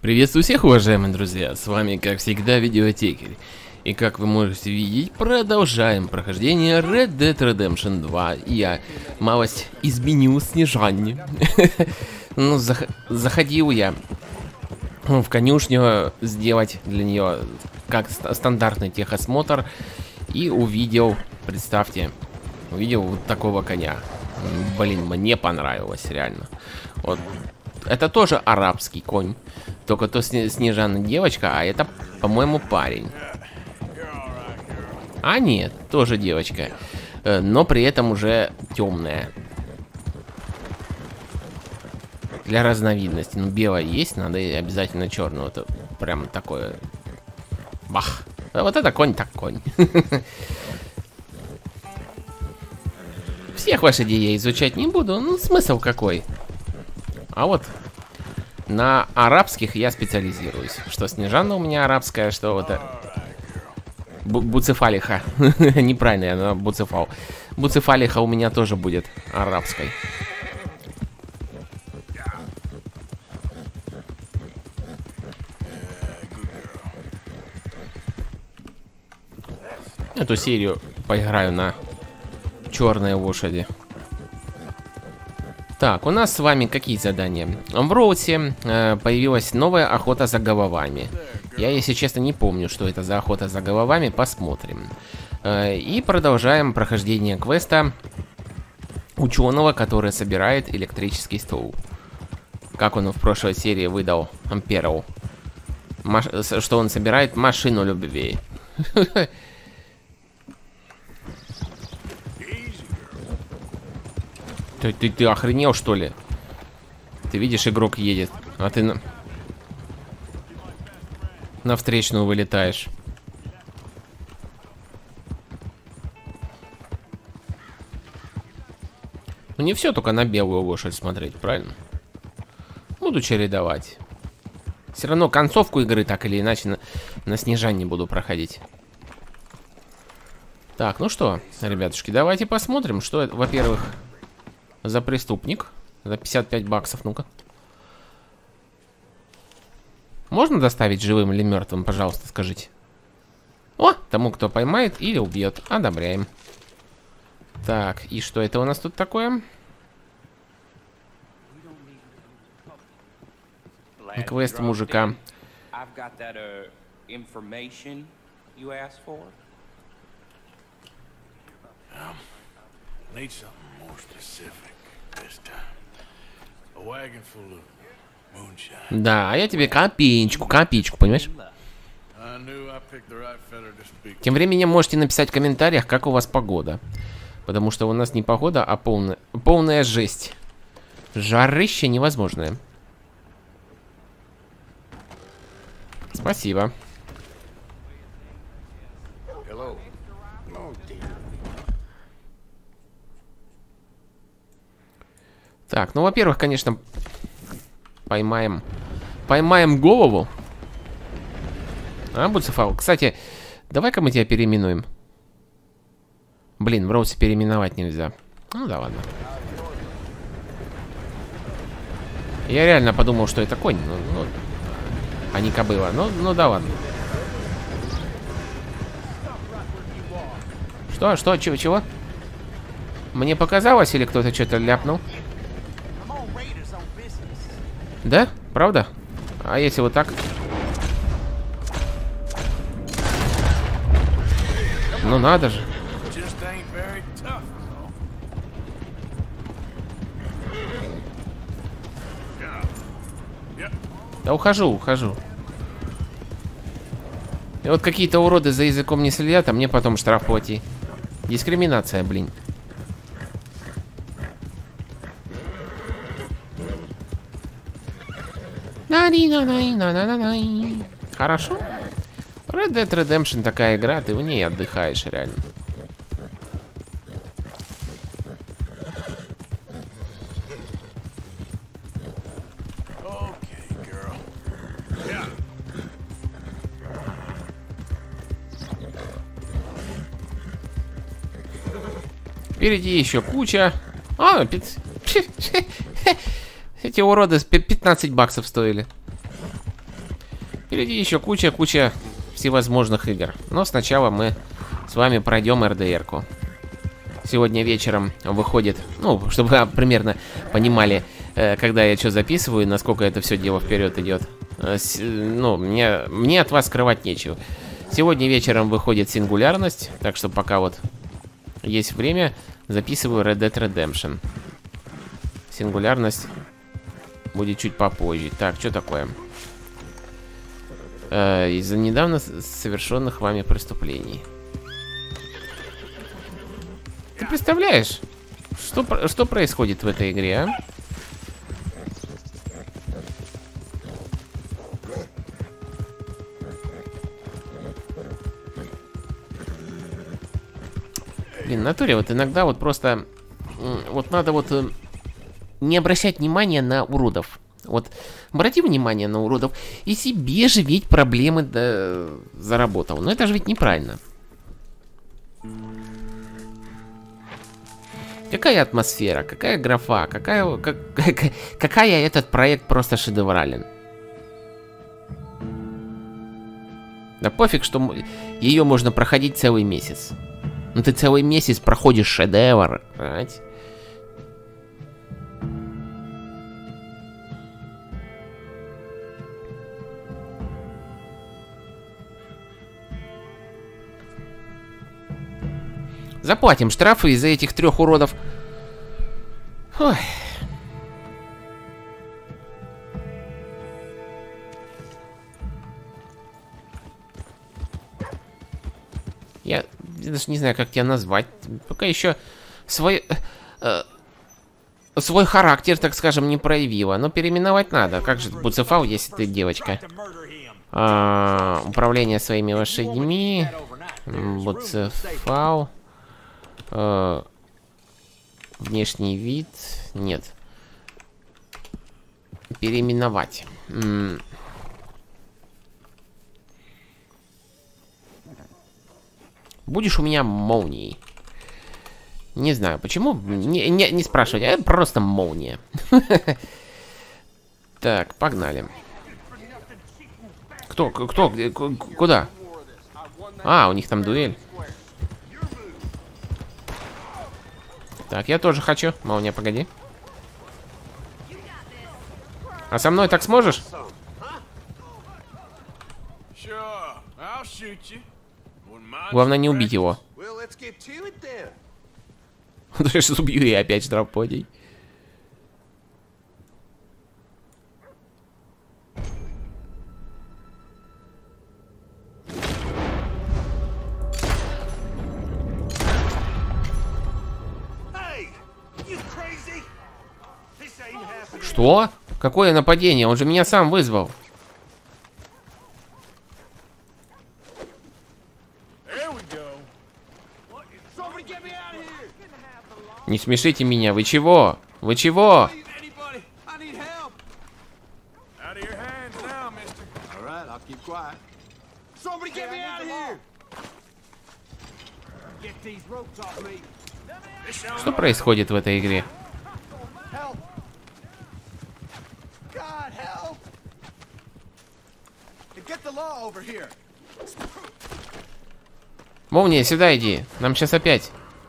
Приветствую всех, уважаемые друзья, с вами, как всегда, Видеотекерь. И как вы можете видеть, продолжаем прохождение Red Dead Redemption 2. Я малость изменил снижание. Ну, заходил я в конюшню сделать для нее как стандартный техосмотр. И увидел, представьте, увидел вот такого коня. Блин, мне понравилось, реально. Вот. Это тоже арабский конь. Только то Снежана девочка, а это, по-моему, парень. А нет, тоже девочка. Но при этом уже темная. Для разновидности. Ну, белая есть, надо обязательно черную. Это прям такое. Бах. А вот это конь, так конь. Всех лошадей я изучать не буду. Ну, смысл какой? А вот на арабских я специализируюсь. Что Снежана у меня арабская, что вот Буцефалиха. Неправильно я на Буцефал. Буцефалиха у меня тоже будет арабской. Эту серию поиграю на черной лошади. Так, у нас с вами какие задания? В Роусе появилась новая охота за головами. Я, если честно, не помню, что это за охота за головами. Посмотрим. И продолжаем прохождение квеста ученого, который собирает электрический стул. Как он в прошлой серии выдал Амперу. Что он собирает машину любви. Ты охренел, что ли? Ты видишь, игрок едет, а ты на встречную вылетаешь. Ну не все только на белую лошадь смотреть, правильно? Буду чередовать. Все равно концовку игры так или иначе на Снежане буду проходить. Так, ну что, ребятушки, давайте посмотрим, что это, во-первых, за преступник. За 55 баксов, ну-ка. Можно доставить живым или мертвым, пожалуйста, скажите. О, тому, кто поймает или убьет. Одобряем. Так, и что это у нас тут такое? Квест мужика. Да, а я тебе копеечку, понимаешь? Тем временем можете написать в комментариях, как у вас погода. Потому что у нас не погода, а полная жесть. Жарище невозможное. Спасибо. Так, ну, во-первых, конечно, поймаем голову. А, Буцефал. Кстати, давай-ка мы тебя переименуем. Блин, в Роусе переименовать нельзя. Ну да ладно. Я реально подумал, что это конь, а не кобыла. Ну да ладно. Что? Чего? Мне показалось, или кто-то что-то ляпнул? Да? Правда? А если вот так? Ну надо же. Да ухожу. И вот какие-то уроды за языком не следят, а мне потом штраф плати. Дискриминация, блин. Хорошо. Red Dead Redemption такая игра, ты в ней отдыхаешь реально. Впереди еще куча. Эти уроды 15 баксов стоили. Впереди еще куча всевозможных игр. Но сначала мы с вами пройдем РДР-ку. Сегодня вечером выходит, ну, чтобы вы примерно понимали, когда я что записываю, насколько это все дело вперед идет. Ну, мне от вас скрывать нечего. Сегодня вечером выходит сингулярность, так что пока вот есть время, записываю Red Dead Redemption. Сингулярность будет чуть попозже. Так, что такое? Из-за недавно совершенных вами преступлений. Ты представляешь, что происходит в этой игре, а? Блин, в натуре вот иногда вот просто... Вот надо вот не обращать внимания на уродов. Вот обрати внимание на уродов и себе же ведь проблемы заработал. Но это же ведь неправильно. Какая атмосфера, какая графа, какая этот проект просто шедеврален. Да пофиг, что ее можно проходить целый месяц. Ну ты целый месяц проходишь шедевр, понимаете? Заплатим штрафы из-за этих 3 уродов. Ой. Я даже не знаю, как тебя назвать. Пока еще свой характер, так скажем, не проявила. Но переименовать надо. Как же Буцефал, если ты девочка? Управление своими лошадьми. Буцефал. Внешний вид. Нет. Переименовать. Будешь у меня молнией. Не знаю почему. Не спрашивать, а просто молния. Так, погнали. Кто? Куда? А, у них там дуэль. Так, я тоже хочу. Молния, погоди. А со мной так сможешь? Главное не убить его. Я сейчас убью и опять штраф подей. Что? Какое нападение? Он же меня сам вызвал. Не смешите меня, вы чего? Вы чего? Что происходит в этой игре? Молния, сюда иди. Нам сейчас опять.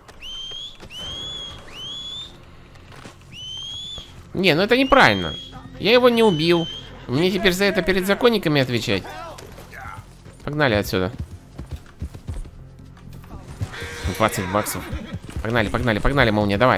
Не, ну это неправильно. Я его не убил. Мне теперь за это перед законниками отвечать. Погнали отсюда. 20 баксов. Погнали, погнали, погнали, молния, давай.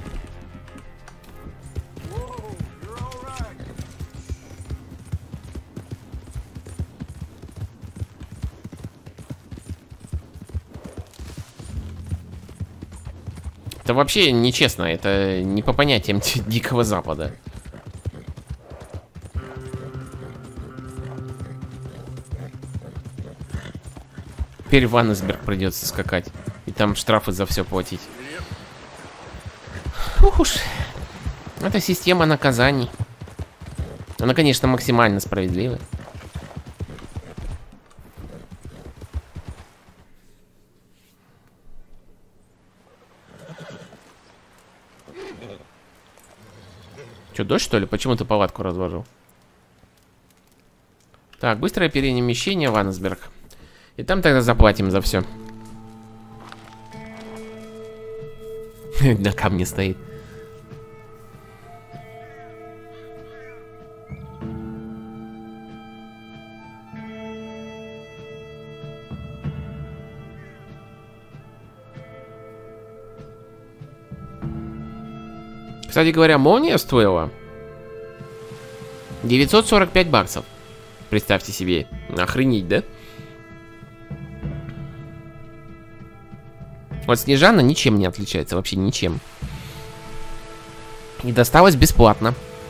Это вообще нечестно, это не по понятиям Дикого Запада. Теперь в Ваннесберг придется скакать. И там штрафы за все платить. Ух уж. Это система наказаний. Она, конечно, максимально справедливая. Че, дождь, что ли? Почему ты палатку разложил? Так, быстрое перемещение в Ансберг. И там тогда заплатим за все. На камне стоит. Кстати говоря, молния стоила 945 баксов. Представьте себе. Охренеть, да? Вот Снежана ничем не отличается, вообще ничем. И досталась бесплатно.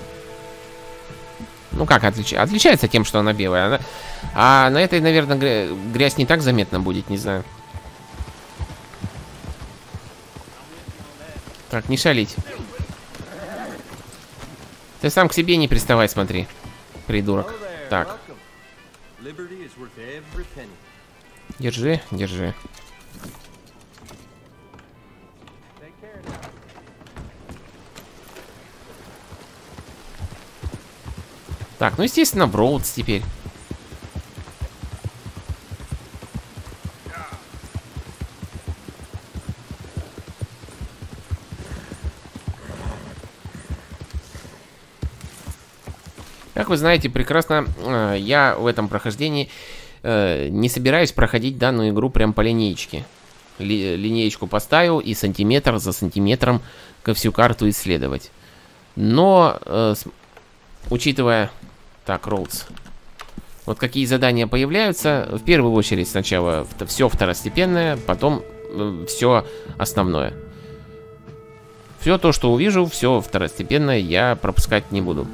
Ну как отличается? Отличается тем, что она белая. А на этой, наверное, грязь не так заметна будет, не знаю. Так, не шалить. Ты сам к себе не приставай, смотри. Придурок. Так. Держи, держи. Так, ну естественно, в Роудс теперь. Как вы знаете прекрасно, я в этом прохождении не собираюсь проходить данную игру прям по линеечке. Линеечку поставил и сантиметр за сантиметром всю карту исследовать. Но, учитывая... Так, Роудс. Вот какие задания появляются. В первую очередь сначала все второстепенное, потом все основное. Все то, что увижу, все второстепенное, я пропускать не буду.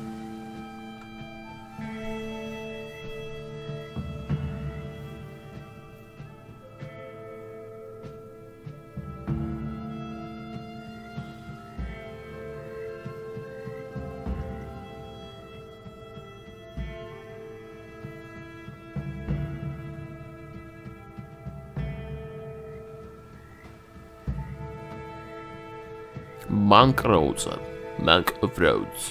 Банк Роудса. Банк оф Роудс.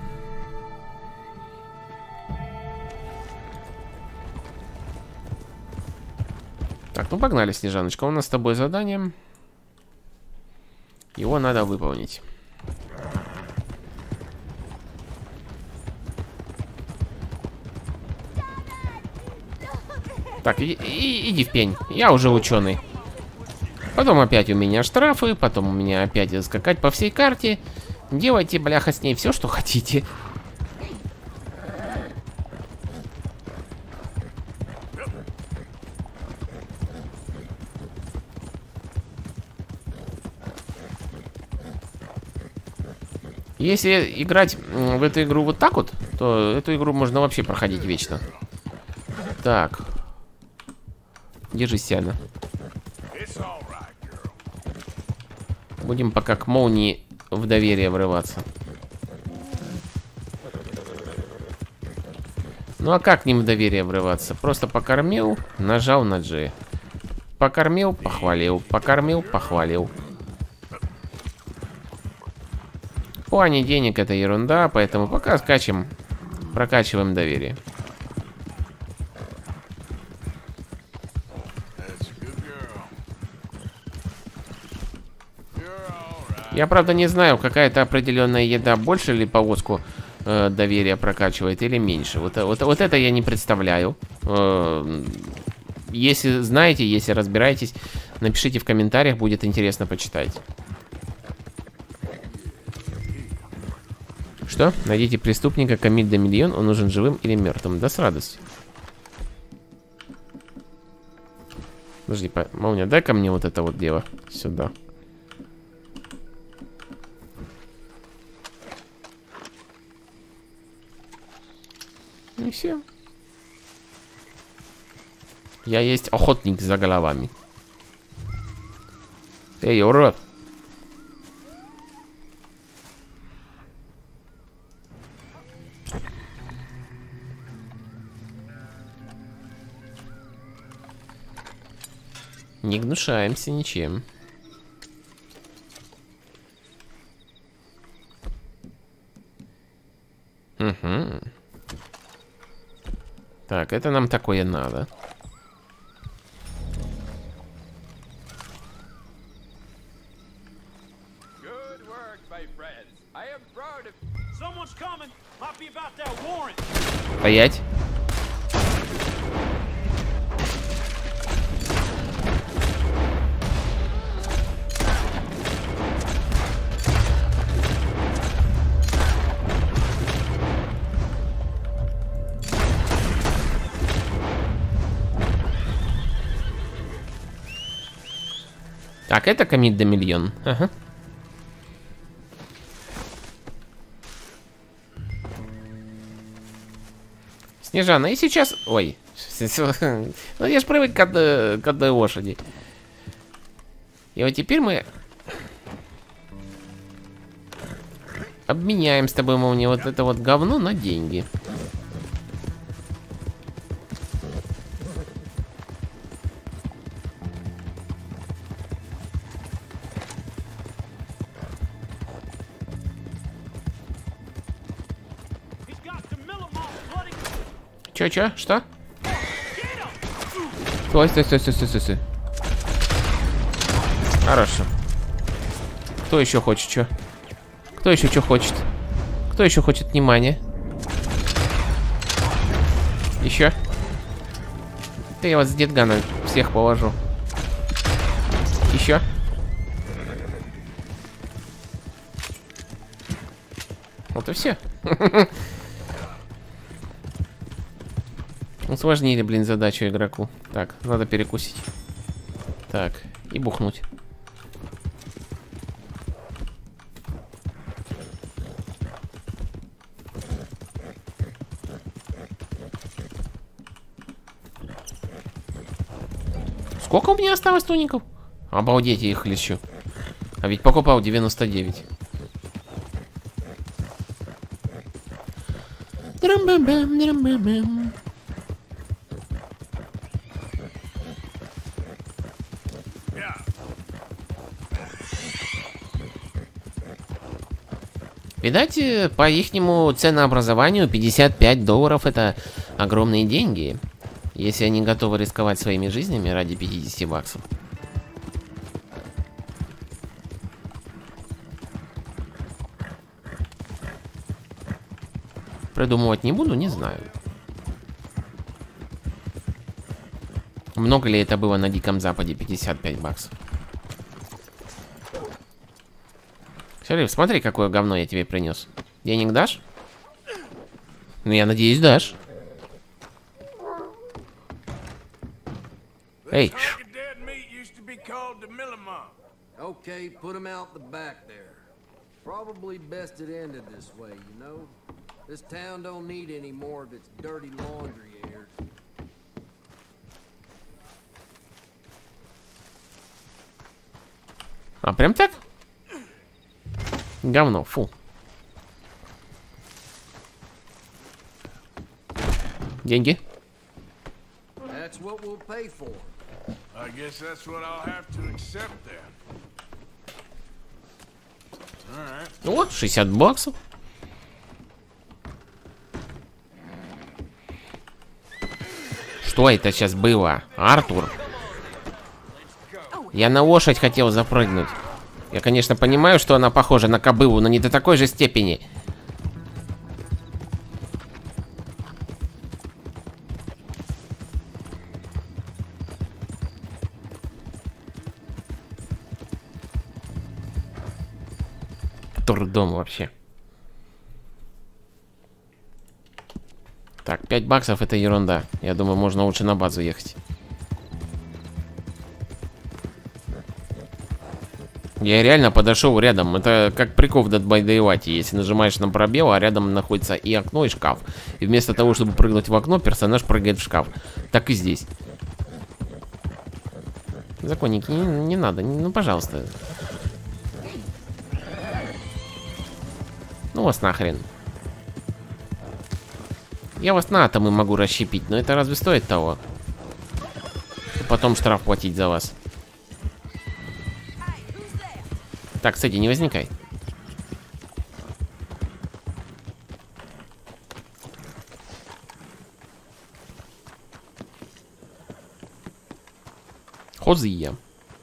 Так, ну погнали, Снежаночка. У нас с тобой задание. Его надо выполнить. Так, иди в пень. Я уже ученый. Потом опять у меня штрафы, потом у меня опять скакать по всей карте. Делайте, бляха, с ней все, что хотите. Если играть в эту игру вот так вот, то эту игру можно вообще проходить вечно. Так. Держись, Сиана. Будем пока к молнии в доверие врываться. Ну а как к ним в доверие врываться? Просто покормил, нажал на G. Покормил, похвалил. Покормил, похвалил. В плане денег это ерунда, поэтому пока скачем, прокачиваем доверие. Я, правда, не знаю, какая-то определенная еда больше ли повозку доверия прокачивает или меньше. Вот это я не представляю. Если знаете, если разбираетесь, напишите в комментариях, будет интересно почитать. Что? Найдите преступника, комит до миллион, он нужен живым или мертвым. Да с радостью. Подожди, молния, дай-ка мне вот это вот дело сюда. И все. Я есть охотник за головами. Эй, урод. Не гнушаемся ничем. Угу. Так, это нам такое надо. Стоять. Так, это комит де миллион. Ага. Снежана, и сейчас... Ой. Ну, я ж привык к одной лошади. И вот теперь мы... обменяем с тобой, мол, мне вот это вот говно на деньги. Чё? Что? Стой. Хорошо. Кто еще хочет чё? Кто еще что хочет? Кто еще хочет внимания? Еще? Да я вас с детгана всех положу. Еще? Вот и все. Усложнили, блин, задачу игроку. Так, надо перекусить. Так, и бухнуть. Сколько у меня осталось туников? Обалдеть, я их лечу. А ведь покупал 99. Видать, по ихнему ценообразованию $55 это огромные деньги. Если они готовы рисковать своими жизнями ради 50 баксов. Придумывать не буду, не знаю. Много ли это было на Диком Западе, 55 баксов? Шериф, смотри, какое говно я тебе принес. Денег дашь? Ну, я надеюсь, дашь. Эй. Okay, put him out the back there. Probably best it ended this way, you know? This town don't need any more of its dirty laundry here. А, прям так? Говно, фу. Деньги? That's what we'll pay for. I guess that's what I'll have to accept then. All right. Вот, 60 баксов. Что это сейчас было, Артур? Я на лошадь хотел запрыгнуть. Я, конечно, понимаю, что она похожа на кобылу, но не до такой же степени. Дурдом вообще. Так, 5 баксов это ерунда. Я думаю, можно лучше на базу ехать. Я реально подошел рядом. Это как прикол в Dead by Daylight. Если нажимаешь на пробел, а рядом находится и окно, и шкаф. И вместо того, чтобы прыгнуть в окно, персонаж прыгает в шкаф. Так и здесь. Законники, не надо. Ну, пожалуйста. Ну вас нахрен. Я вас на атомы могу расщепить, но это разве стоит того? И потом штраф платить за вас. Так, кстати, не возникай. Хозия.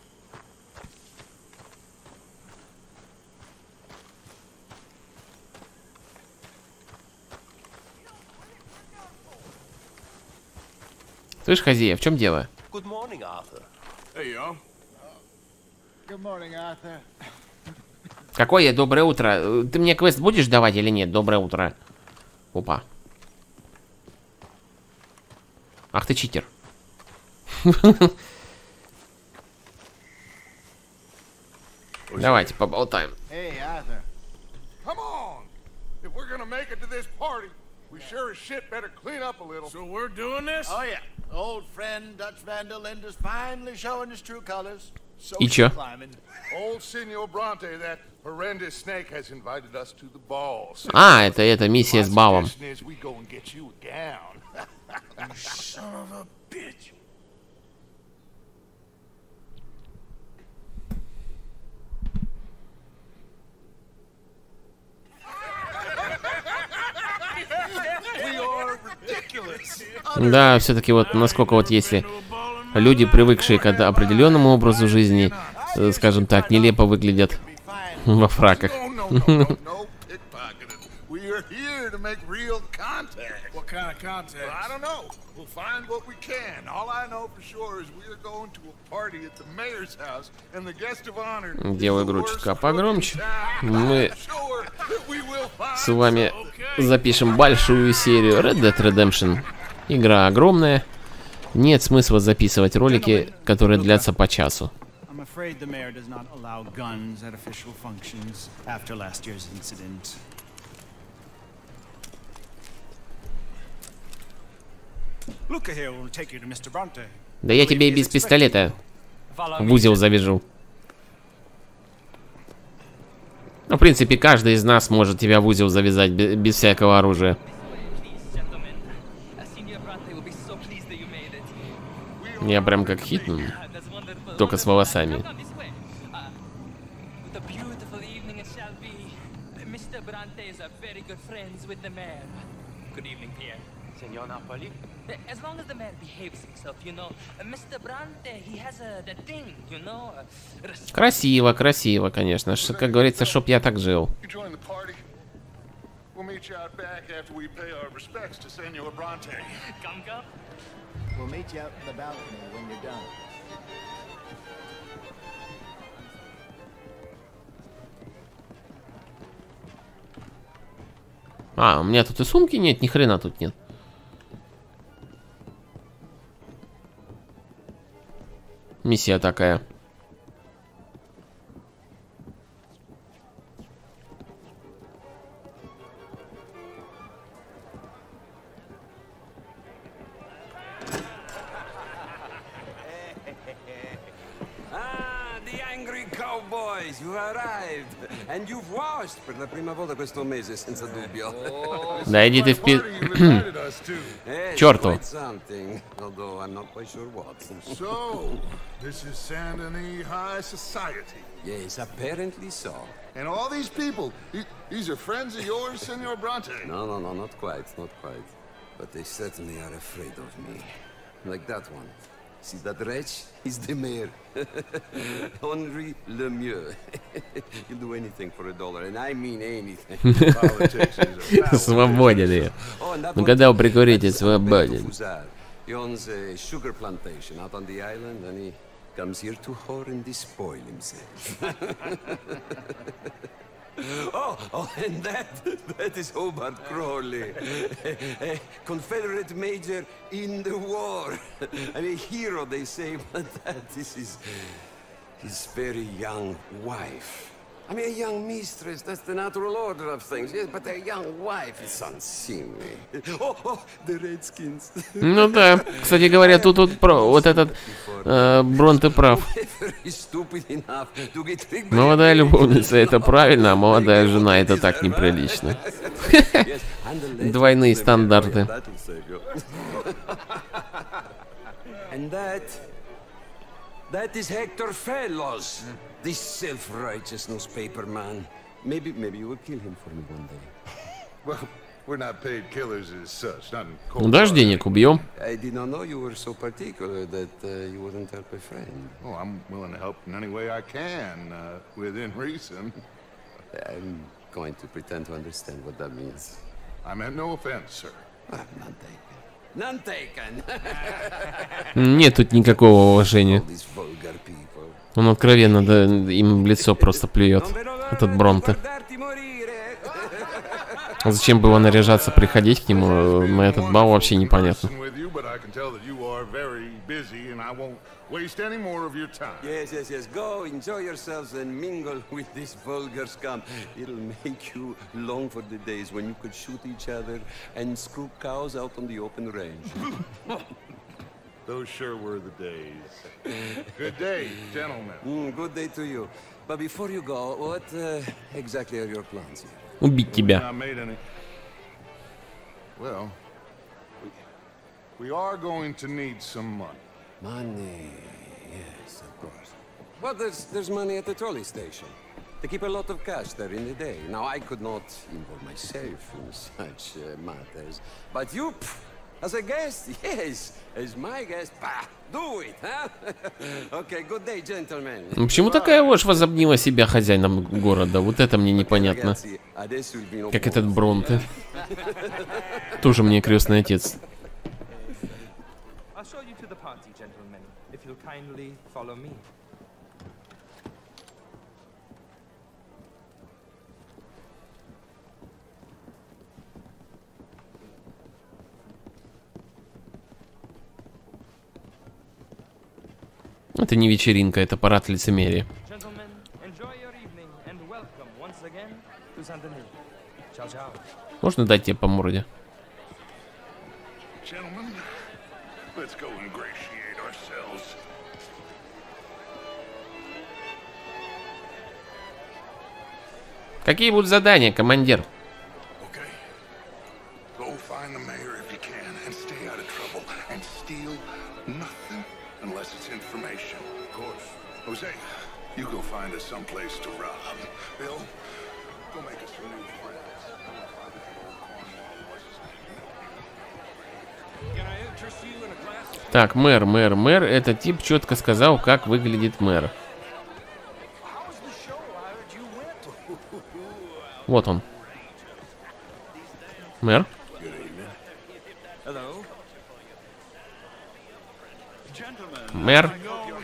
Слышь, Хозия, в чем дело? Good morning, Arthur. Hey, yo. Good morning, Arthur. Какое доброе утро? Ты мне квест будешь давать или нет? Доброе утро. Опа. Ах ты читер. Давайте поболтаем. Hey, Arthur. Come on. If we're gonna make it to this party, we sure as shit better clean up a little. So we're doing this? Oh, yeah. Old friend Dutch Van der Linde's finally showing his true colors. И чё? Climbing. Old Senor Bronte, that horrendous snake, has invited us to the ball. So А, это миссия с балом. my suggestion is we go and get you a gown. You son of a bitch. We are ridiculous. Да, все-таки вот насколько вот если люди, привыкшие к определенному образу жизни, скажем так, нелепо выглядят во фраках. No pickpocketing. We are here to make real contact. What kind of contact? Well, I don't know. We'll find what we can. All I know for sure is we are going to a party at the mayor's house, and the guest of honor. Делаю is the грудь чутка worst погромче. crook in town. Мы Sure, we will find с вами some. запишем большую серию Red Dead Redemption. Игра огромная. Нет смысла записывать ролики, которые длятся по часу. I'm afraid the mayor does not allow guns at official functions after last year's incident. Look here, we'll take you to Mr. Bronte. Да я тебе и без пистолета в узел завяжу. Ну, в принципе, каждый из нас может тебя в узел завязать без всякого оружия. Я прям как Хитман, только с волосами. Senor Napoli? As long as the man behaves himself, you know, Mr. Bronte, he has that thing, you know. Красиво, красиво, конечно. Как говорится, чтоб я так жил. You join the party. We'll meet you out back after we pay our respects to Senor Bronte. Come. We'll meet you out in the balcony when you're done. А, у меня тут и сумки нет, ни хрена тут нет. Миссия такая. Ah, the angry cowboys, you arrived. And you've washed per la prima volta questo mese, senza dubbio. Да иди ты в пи... Party you invited us to. It's Чёрту. quite something, although I'm not quite sure what. So, this is Saint Denis High Society. Yes, apparently so. And all these people, these are friends of yours, Senor Bronte? No, not quite, not quite. But they certainly are afraid of me. Like that one. See that wretch? He's the mayor. Henri Lemieux. He'll do anything for $1, and I mean anything. Politics is a Свободен я. Oh, and that Ну one когда вы too. прикурите, It's свободен. Fuzar. He owns a sugar plantation out on the island, and he comes here to whore and despoil himself. Oh, and that is Hobart Crawley, a Confederate major in the war, and a hero, they say, but that is his very young wife. I mean, a young mistress, that's the natural order of things, yes, but a young wife is unseemly. Oh, the Redskins. Ну да. Кстати говоря, тут вот этот Бронте прав. Stupid enough to get tricked by Молодая любовница это правильно, а молодая жена это так неприлично. Yes, and the legend Двойные of the стандарты. Mary, that'll save you. And that is Hector Fellows, this self-righteous newspaper man. Maybe you will kill him for me one day. Well, We're not paid killers as such. Not in Ну, дашь денег, убьем. I did not know you were so particular that you wouldn't help a friend. Oh, I'm willing to help in any way I can, within reason. I'm going to pretend to understand what that means. I meant no offense, sir. None taken. None taken. Нет тут никакого уважения. All these vulgar people. Он откровенно им в лицо просто плюет. Этот Бронте. А зачем было наряжаться, приходить к нему на этот бал, вообще непонятно. Yes. Go enjoy yourselves and mingle with this vulgar scum. It'll make you long for the days when you could shoot each other and screw cows out on the open range. Those sure were the days. Good day, gentlemen. Good day to you. But before you go, what exactly are your plans here? Убить тебя. Not made any. Well, we are going to need some money. Money, yes, of course. But there's money at the trolley station. They keep a lot of cash there in the day. Now, I could not involve myself in such matters. But you, as a guest, yes, as my guest, do it, huh? Okay, good day, gentlemen. Почему такая ложь возомнила себя хозяином города? Вот это мне непонятно. Как этот Бронте. Тоже мне крестный отец. Это не вечеринка, это парад лицемерия. Можно дать тебе по морде? Какие будут задания, командир? Jose, you go find us someplace to rob. Bill, go make us some new friends. Так, мэр. Этот тип четко сказал, как выглядит мэр. Вот он. Мэр. Мэр.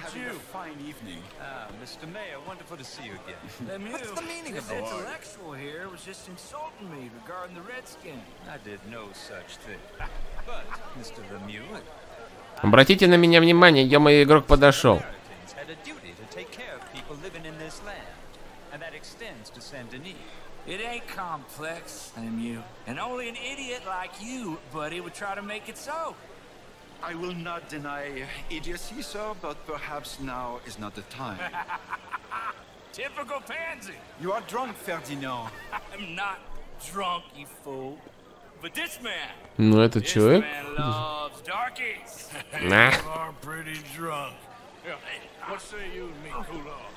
Mr. Mayor, wonderful to see you again. What's the meaning of this? Intellectual here was just insulting me regarding the Redskins. I did no such thing. But, Mr. Lemieux... Обратите на меня внимание, я мой игрок подошел. ...had a duty to take care of people living in this land. And that extends to Saint Denis. It ain't complex, Lemieux. And only an idiot like you, buddy, would try to make it so. I will not deny idiocy, sir, but perhaps now is not the time. Typical pansy. You are drunk, Ferdinand. I'm not drunk, you fool. But this man. Ну, этот человек. Man loves darkies. Nah. You are pretty drunk. What say you and me cool off?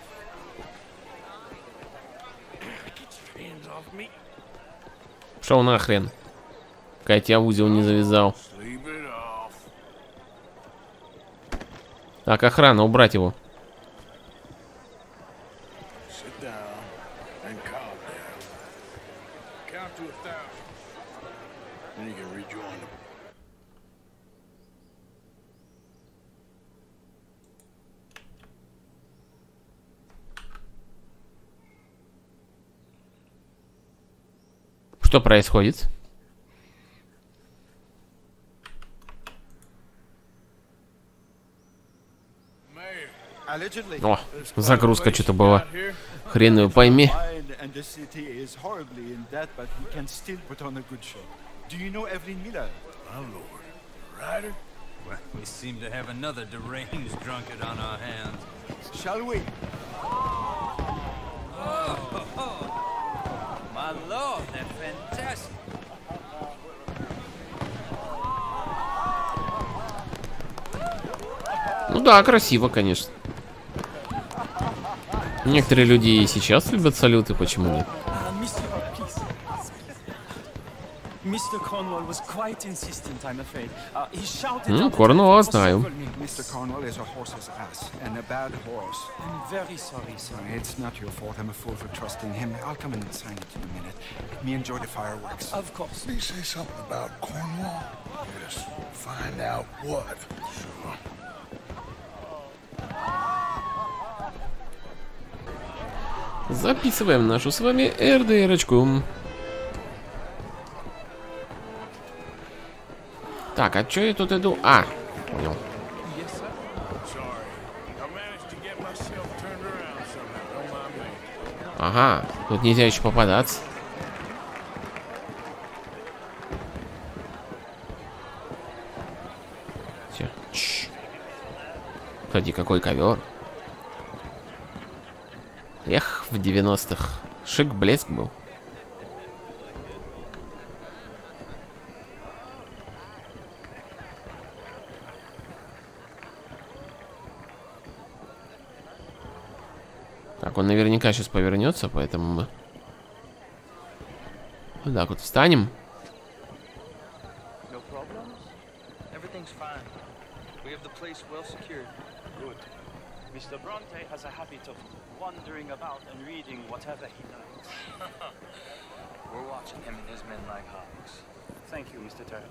Get your hands off me. Шел нахрен. Катя узел не завязал. Так, охрана, убрать его. Что происходит? О, загрузка что-то была. Хрен его пойми. We seem to have another deranged drunkard on our hands. Shall we? My lord, that's fantastic. Ну да, красиво, конечно. Некоторые люди и сейчас любят салюты, почему нет? Mr. Cornwall was quite insistent, I'm afraid. He shouted Ну, out Корнуолла знаю. Mr. Cornwall is a horse's ass, and a bad horse. I'm very sorry, sir. It's not your fault. I'm a fool for trusting him. I'll come and sign it in a minute. Let me enjoy the fireworks. Of course. Did he say something about Cornwall? Yes. Find out what. Sure. Записываем нашу с вами РДРочку. Так, а чё я тут иду? А, понял. Ага, тут нельзя еще попадаться. Все. Кстати, какой ковер. Эх, в 90-х. Шик, блеск был. Так, он наверняка сейчас повернется, поэтому мы вот так вот встанем. Mr. Bronte has a habit of wandering about and reading whatever he likes. We're watching him and his men like hawks. Thank you, Mr. Turner.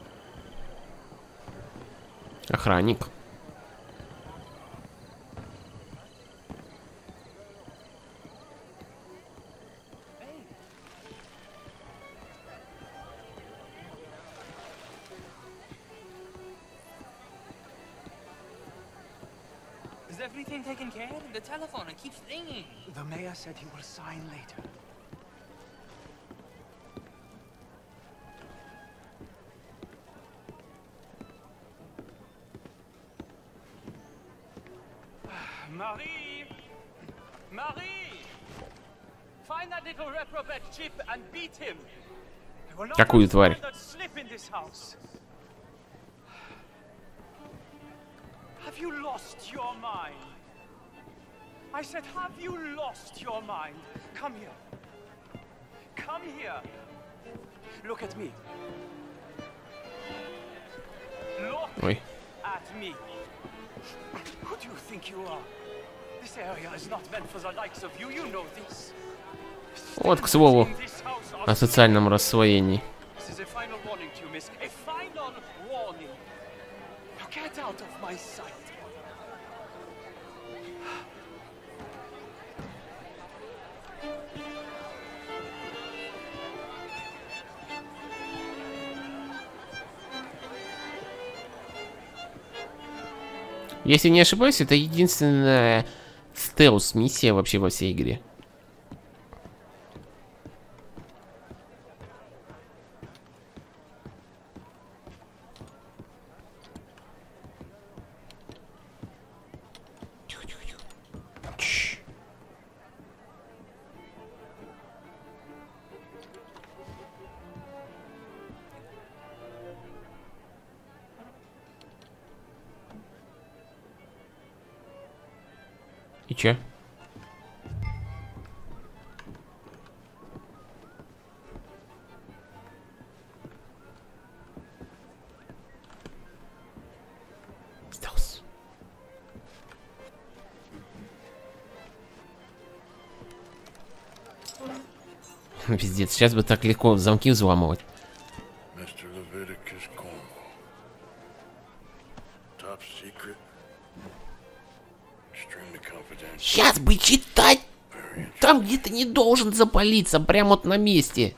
Охранник. Is everything taken care of? The telephone, it keeps ringing. The mayor said he will sign later. Marie! Marie! Find that little reprobate Chip and beat him. I will not Какую тварь? slip in this house. Have you lost your mind? I said, have you lost your mind? Come here. Come here. Look at me. Look Ой. at me. Who do you think you are? This area is not meant for the likes of you. You know this. Вот, к слову, о социальном рассвоении. This is a final warning to you, miss. A final warning. Now get out of my sight. Если не ошибаюсь, это единственная стелс-миссия вообще во всей игре. И чё? Стелс. Пиздец, сейчас бы так легко замки взламывать. Сейчас бы читать. Там где-то не должен запалиться, прямо вот на месте.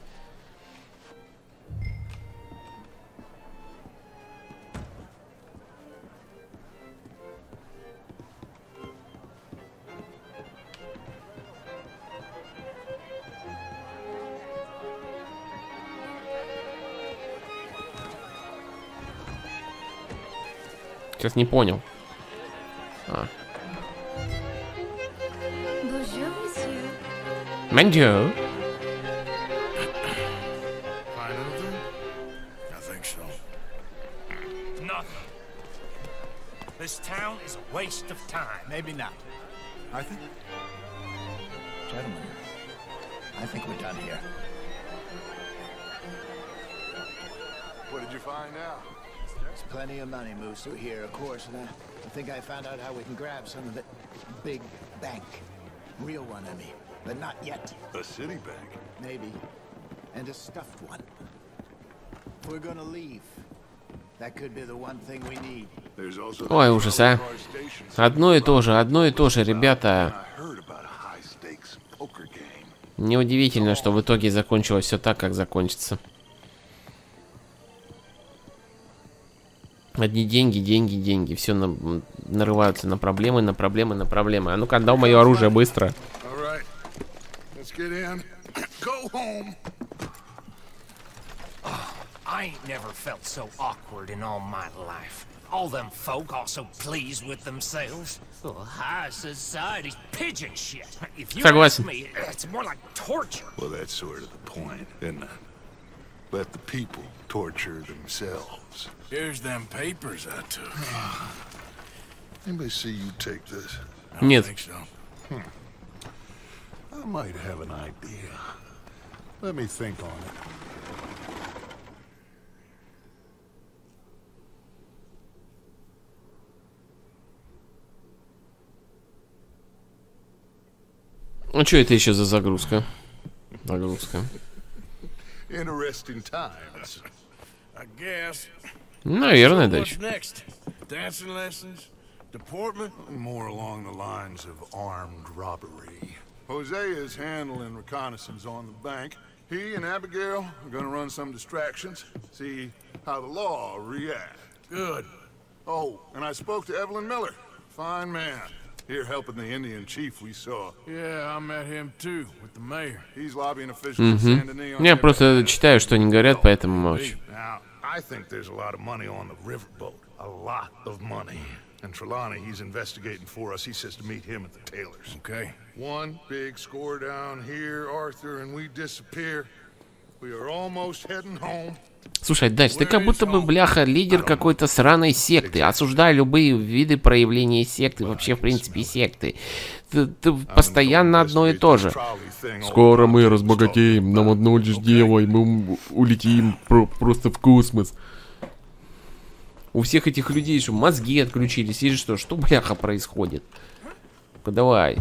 Сейчас не понял. Манджо. Nothing. This town is a waste of time. Maybe not. Arthur? Gentlemen, I think we're done here. What did you find out? There's plenty of money moves through here, of course, and I think I found out how we can grab some of it. Big bank. Real one, I mean. But not yet. A city bank? Maybe. And a stuffed one. If we're gonna leave, that could be the one thing we need. There's also Ой, ужас, а. Одно и то же, ребята. Неудивительно, что в итоге закончилось все так, как закончится. Одни деньги, деньги, деньги. Все нарываются на проблемы, на проблемы, на проблемы. А ну-ка, отдал мое оружие быстро. I ain't never felt so awkward in all my life. All them folk all so pleased with themselves. Oh, high society's pigeon shit. If you ask me, it's more like torture. Well, that's sort of the point, isn't it? Let the people torture themselves. Here's them papers I took. Anybody see you take this? Нет. I might have an idea. Let me think on it. Ну что это еще за загрузка? Загрузка. Interesting times. I guess. Наверное, дальше. Dancing lessons? Deportment? More along the lines of armed robbery. Hosea is handling reconnaissance on the bank. He and Abigail are gonna run some distractions, see how the law reacts. Good. Oh, and I spoke to Evelyn Miller. Fine man. Here helping the Indian chief we saw. Yeah, I met him too, with the mayor. He's lobbying officials to send a knee on. Я просто читаю, что они говорят, поэтому молчу. Now, I think there's a lot of money on the riverboat. A lot of money. And Trelawney, he's investigating for us. He says to meet him at the Taylors. Okay. One big score down here, Arthur, and we disappear. We are almost heading home. Слушай, Дач, ты как будто бы, бляха, лидер какой-то сраной секты. Осуждай любые виды проявления секты, вообще, в принципе, секты. Ты постоянно одно и то же. Скоро мы разбогатеем, нам одно лишь дело, и мы улетим просто в космос. У всех этих людей что, мозги отключились или что? Что, бляха, происходит? Давай.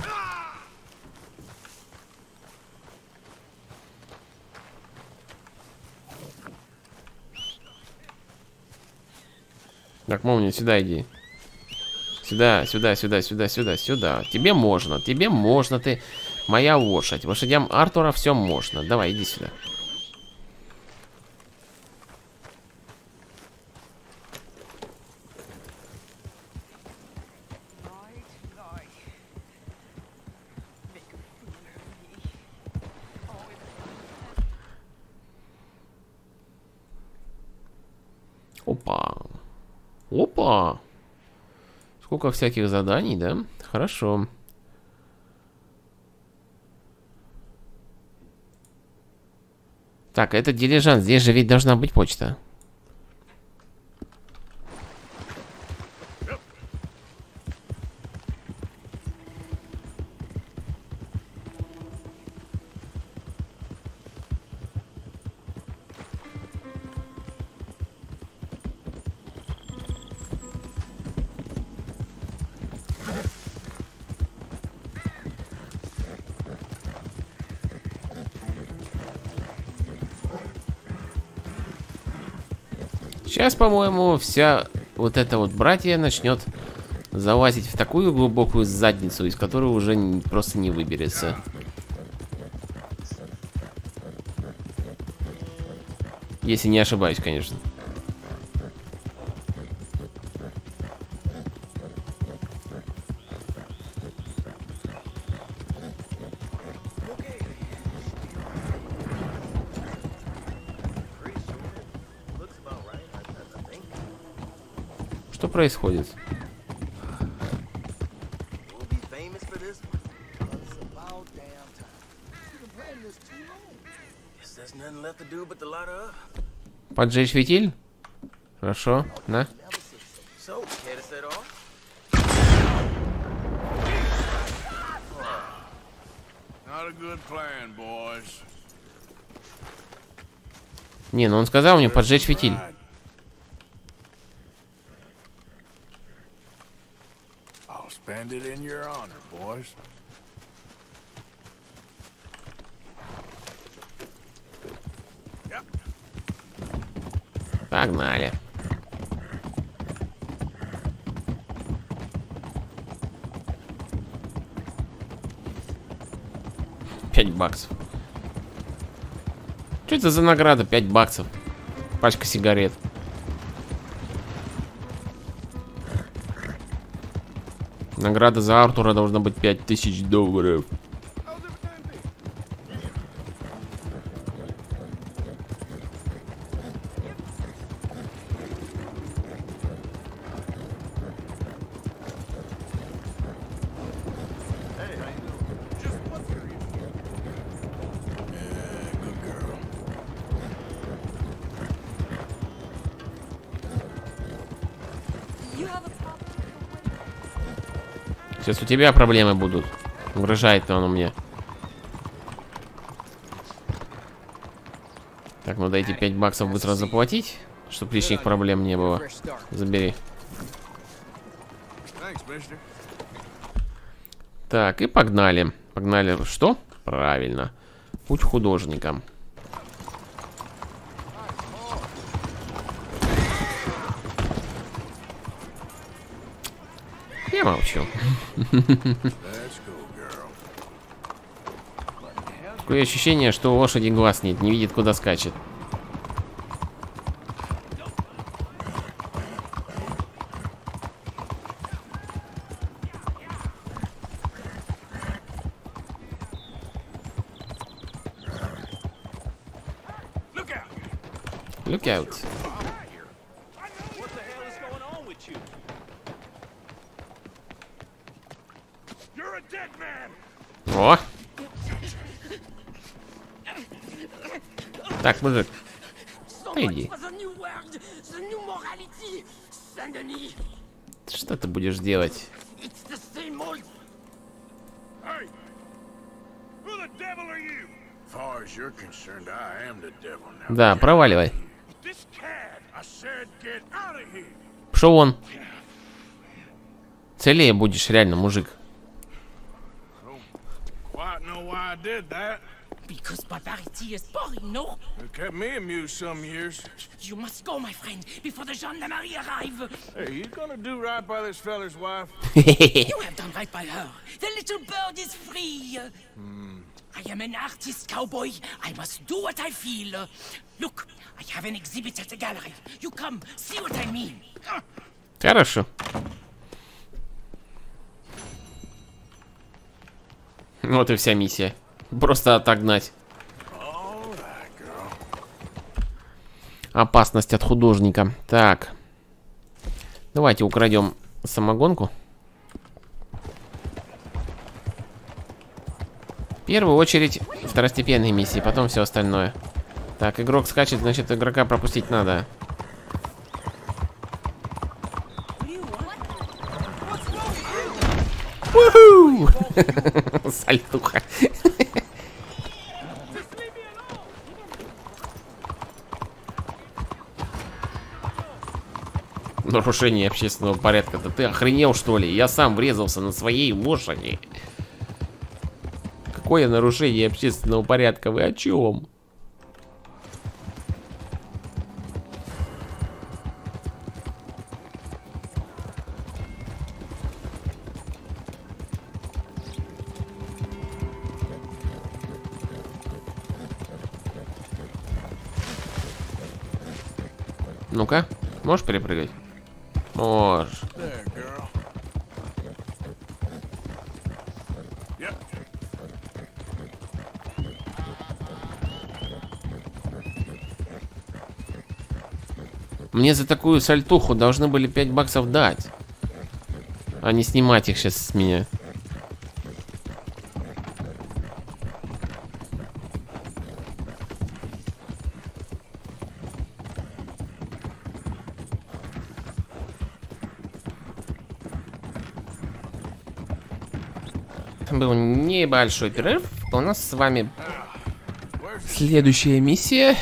Так, Молния, сюда иди. Сюда, сюда, сюда, сюда, сюда, сюда. Тебе можно, ты моя лошадь. Лошадям Артура все можно. Давай, иди сюда. Опа. Опа. Сколько всяких заданий, да? Хорошо. Так, это дилижанс. Здесь же ведь должна быть почта. Сейчас, по-моему, вся вот эта вот братья начнет залазить в такую глубокую задницу, из которой уже просто не выберется. Если не ошибаюсь, конечно. Что происходит? Поджечь фитиль? Хорошо, на. Не, ну он сказал мне поджечь фитиль. spend it in your honor, boys. Погнали. $5. Что это за награда? $5. Пачка сигарет. Награда за Артура должна быть $5000. Сейчас у тебя проблемы будут. Угрожает он мне. Так, ну дайте $5 быстро заплатить, чтобы лишних проблем не было. Забери. Так, и погнали. Погнали. Что? Правильно. Путь художника. Я молчу. Такое ощущение, что у лошади глаз нет, не видит, куда скачет. Look out. О! Так, мужик. Иди. Что ты будешь делать? Да, проваливай. Пошел вон. Целее будешь, реально, мужик. Because barbarity is boring, no? It kept me amused some years. You must go, my friend, before the gendarmerie arrive. Hey, you gonna do right by this fella's wife? You have done right by her. The little bird is free. I am an artist, cowboy. I must do what I feel. Look, I have an exhibit at the gallery. You come, see what I mean. Хорошо. Вот и вся миссия. Просто отогнать. Опасность от художника. Так. Давайте украдем самогонку. В первую очередь второстепенные миссии, потом все остальное. Так, игрок скачет, значит игрока пропустить надо. Сальтуха. Нарушение общественного порядка. Да ты охренел, что ли? Я сам врезался на своей лошади. Какое нарушение общественного порядка? Вы о чем? Ну-ка, можешь перепрыгать? Можешь. Мне за такую сальтуху должны были $5 дать, а не снимать их сейчас с меня. Был небольшой перерыв. У нас с вами следующая миссия.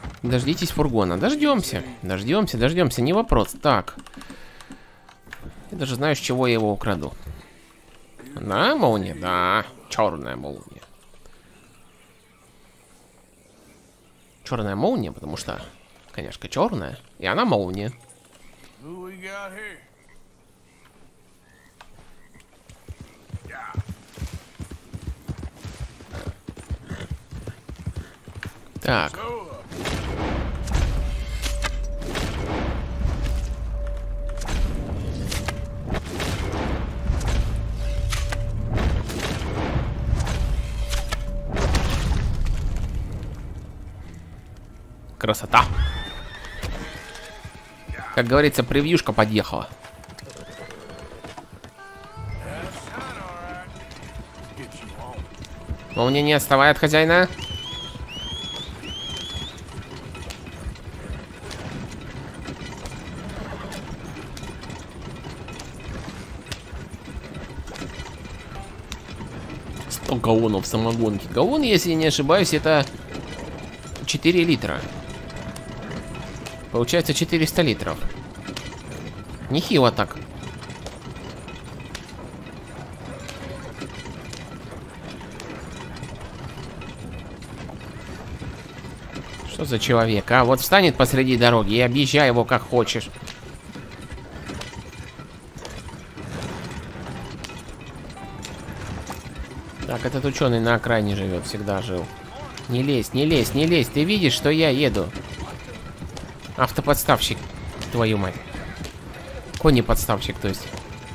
Дождитесь фургона. Дождемся. Дождемся, не вопрос. Так. Я даже знаю, с чего я его украду. Да, молния? Да, черная молния. Черная молния, потому что, конечно, черная, и она молния. Так. Красота. Как говорится, превьюшка подъехала. Молния не отставай от хозяина. Галлонов самогонки. Галлон, если не ошибаюсь, это 4 литра. Получается 400 литров. Нехило так. Что за человек, а? Вот встанет посреди дороги и объезжай его как хочешь. Так, этот ученый на окраине живет, всегда жил. Не лезь, не лезь, не лезь. Ты видишь, что я еду? Автоподставщик, твою мать. Кони-подставщик, то есть.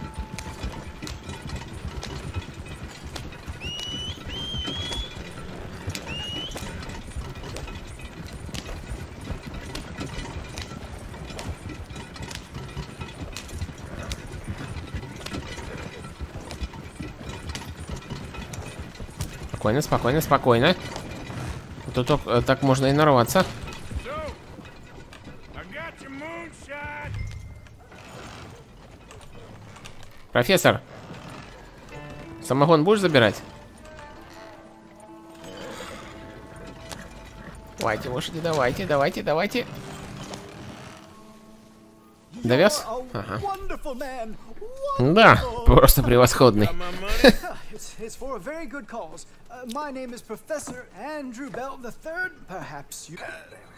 Спокойно, спокойно, спокойно. Тут так можно и нарваться. Профессор, самогон будешь забирать? Давайте, лошади, давайте, давайте, давайте. Довез? Ага. Да, просто превосходный. It's for a very good cause. My name is Professor Andrew Bell III. Perhaps you.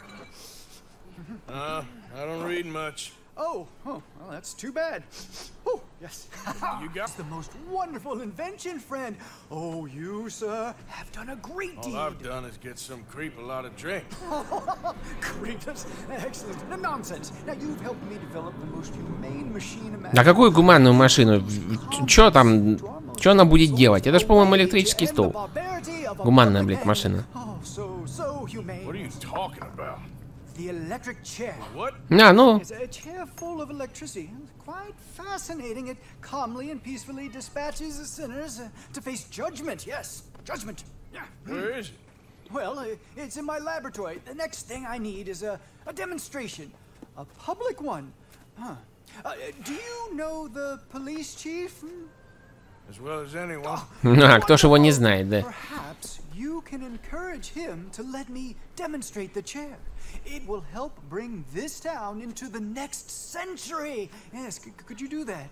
I don't read much. Oh, well, that's too bad. Oh, yes. You got the most wonderful invention, friend. Oh, you, sir, have done a great deed. All I've done is get some creep a lot of drink. Creepers, excellent. No nonsense. Now you've helped me develop the most humane machine imaginable. А какую гуманную машину? Чё там? Чё она будет делать? Это ж, по-моему, электрический стул. Гуманная, блядь, машина. What are you talking about? The electric chair. What? А, ну. It's a chair full of electricity. Quite fascinating. It calmly and peacefully dispatches the sinners to face judgment. Yes, judgment. Where is it? Well, it's in my laboratory. The next thing I need is a demonstration. A public one. Huh. Do you know the police chief? As well as anyone. А, кто ж его не знает, да? Perhaps you can encourage him to let me demonstrate the chair. It will help bring this town into the next century. Yes, could you do that?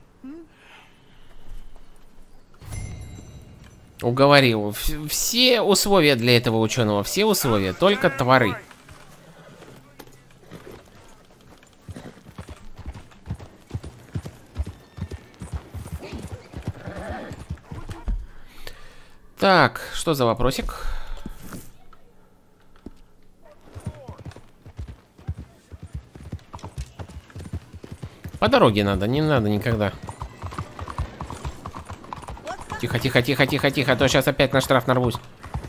Уговорил. Все условия для этого ученого, все условия, только товары. Так, что за вопросик? По дороге надо, не надо никогда. Тихо, тихо, тихо, тихо, тихо, а то сейчас опять на штраф нарвусь.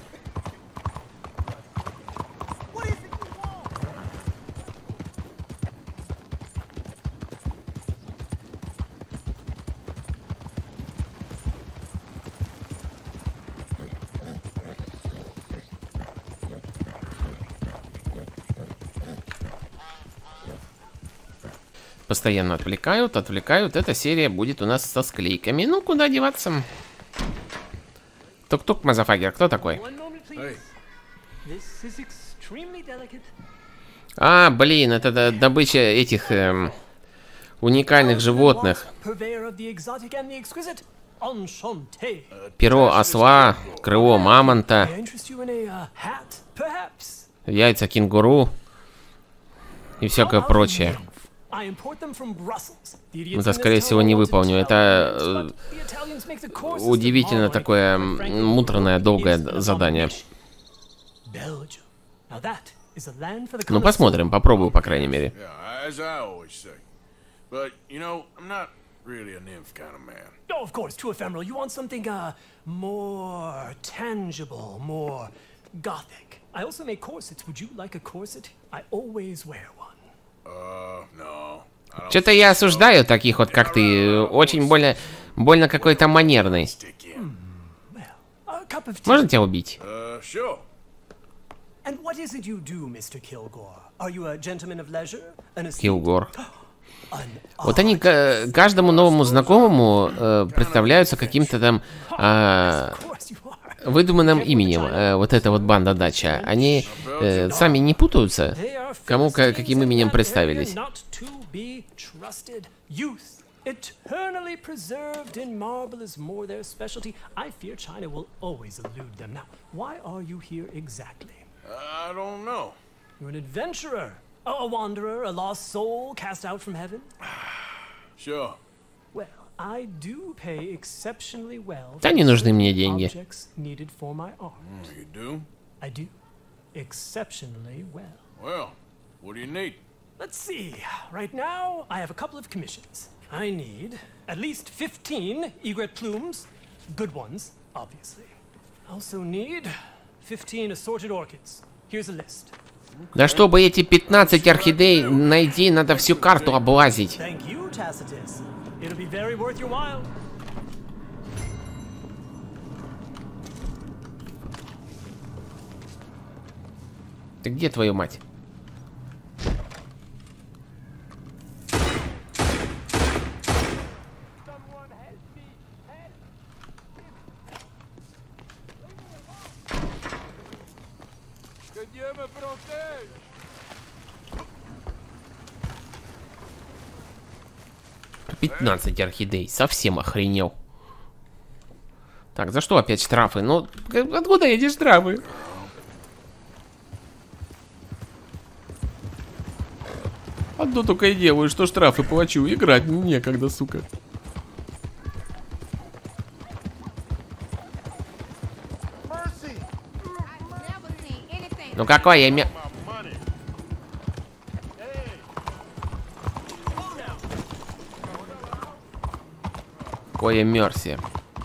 Постоянно отвлекают, отвлекают. Эта серия будет у нас со склейками. Ну, куда деваться? Тук-тук, мазафагер. Кто такой? А, блин, это добыча этих уникальных животных. Перо осла, крыло мамонта, яйца кенгуру и всякое прочее. Это, скорее всего, не выполню. Это удивительно такое муторное, долгое задание. Ну, посмотрим, попробую, по крайней мере. Oh, of course, too ephemeral. You want something, more tangible, more gothic. I also make corsets. Would you like a corset? I always wear one. No. Что-то я осуждаю таких вот, как ты. Очень больно какой-то манерный. Можно тебя убить? Sure. And what is it you do, Mr. Kilgore? Are you a gentleman of leisure? Килгор. Вот они каждому новому знакомому представляются каким-то там выдуманным именем. Вот эта вот банда Дача. Они сами не путаются, кому каким именем представились. Eternally preserved in marble is more their specialty. I fear China will always elude them. Now, why are you here exactly? I don't know. You're an adventurer, a wanderer, a lost soul cast out from heaven? Sure. Well, I do pay exceptionally well. Да не нужны мне деньги. Objects needed for my art. You do? I do. Exceptionally well. Well, what do you need? Let's see. Right now, I have a couple of commissions. I need at least 15 egret plumes, good ones, obviously. I also need 15 assorted orchids. Here's a list. Да чтобы эти 15 орхидей найти, надо всю карту облазить. Thank you, Tacitus. It'll be very worth your while. Ты где, твою мать? По 15 орхидей. Совсем охренел. Так, за что опять штрафы? Ну, откуда эти штрафы? Одно только и делаю, что штрафы плачу. Играть некогда, сука. Ну какой я Какое мерси.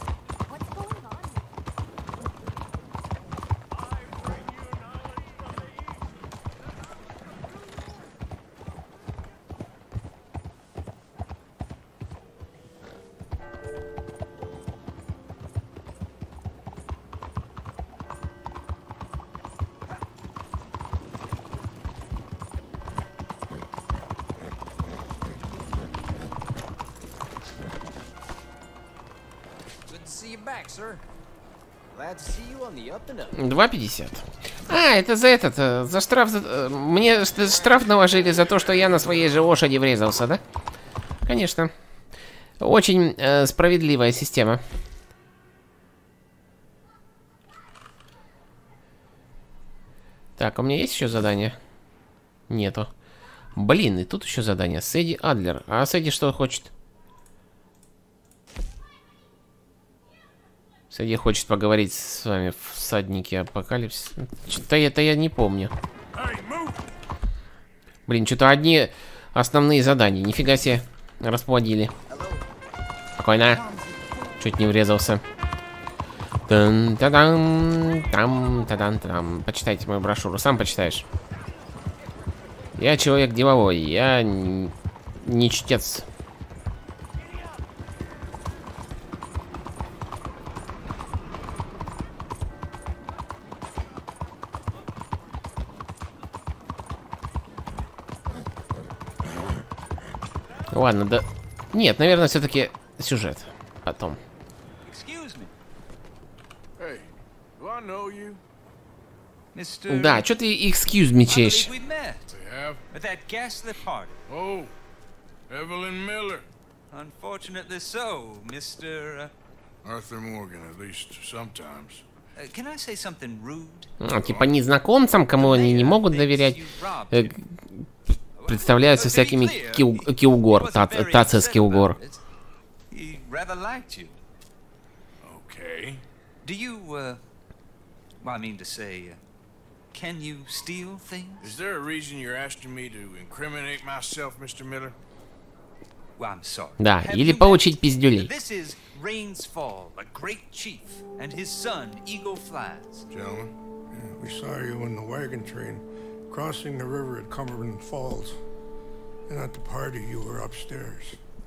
sir. Glad to see you on the up and up. 2,50. А, это за этот, за штраф. Мне штраф наложили за то, что я на своей же лошади врезался, да? Конечно. Очень справедливая система. Так, у меня есть еще задание? Нету. Блин, и тут еще задание. Сэдди Адлер. А Сэдди что хочет? Сэдди хочет поговорить с вами, всадники апокалипсис. Что-то это я не помню. Блин, что-то одни основные задания. Нифига себе. Расплодили. Спокойно. Чуть не врезался. Почитайте мою брошюру. Сам почитаешь. Я человек деловой. Я не чтец. Ладно, да... Нет, наверное, все-таки сюжет. Потом. Да, что ты excuse me чешь? Evelyn Miller. Unfortunately so, Mr. Arthur Morgan, at least sometimes. Can I say something rude? Типа незнакомцам, кому они не могут доверять, представляются всякими Килгор, Тацис Килгор. He rather liked you. Okay. Do you, well, I mean to say, can you steal things? Is there a reason you're asking me to incriminate myself, Mr. Miller? Well, I'm sorry. Да, или получить пиздюлей. This is Rains Fall, a great chief, and his son, Eagle Flies. Gentlemen, we saw you in the wagon train crossing the river at Cumberland Falls. And at the party you were upstairs.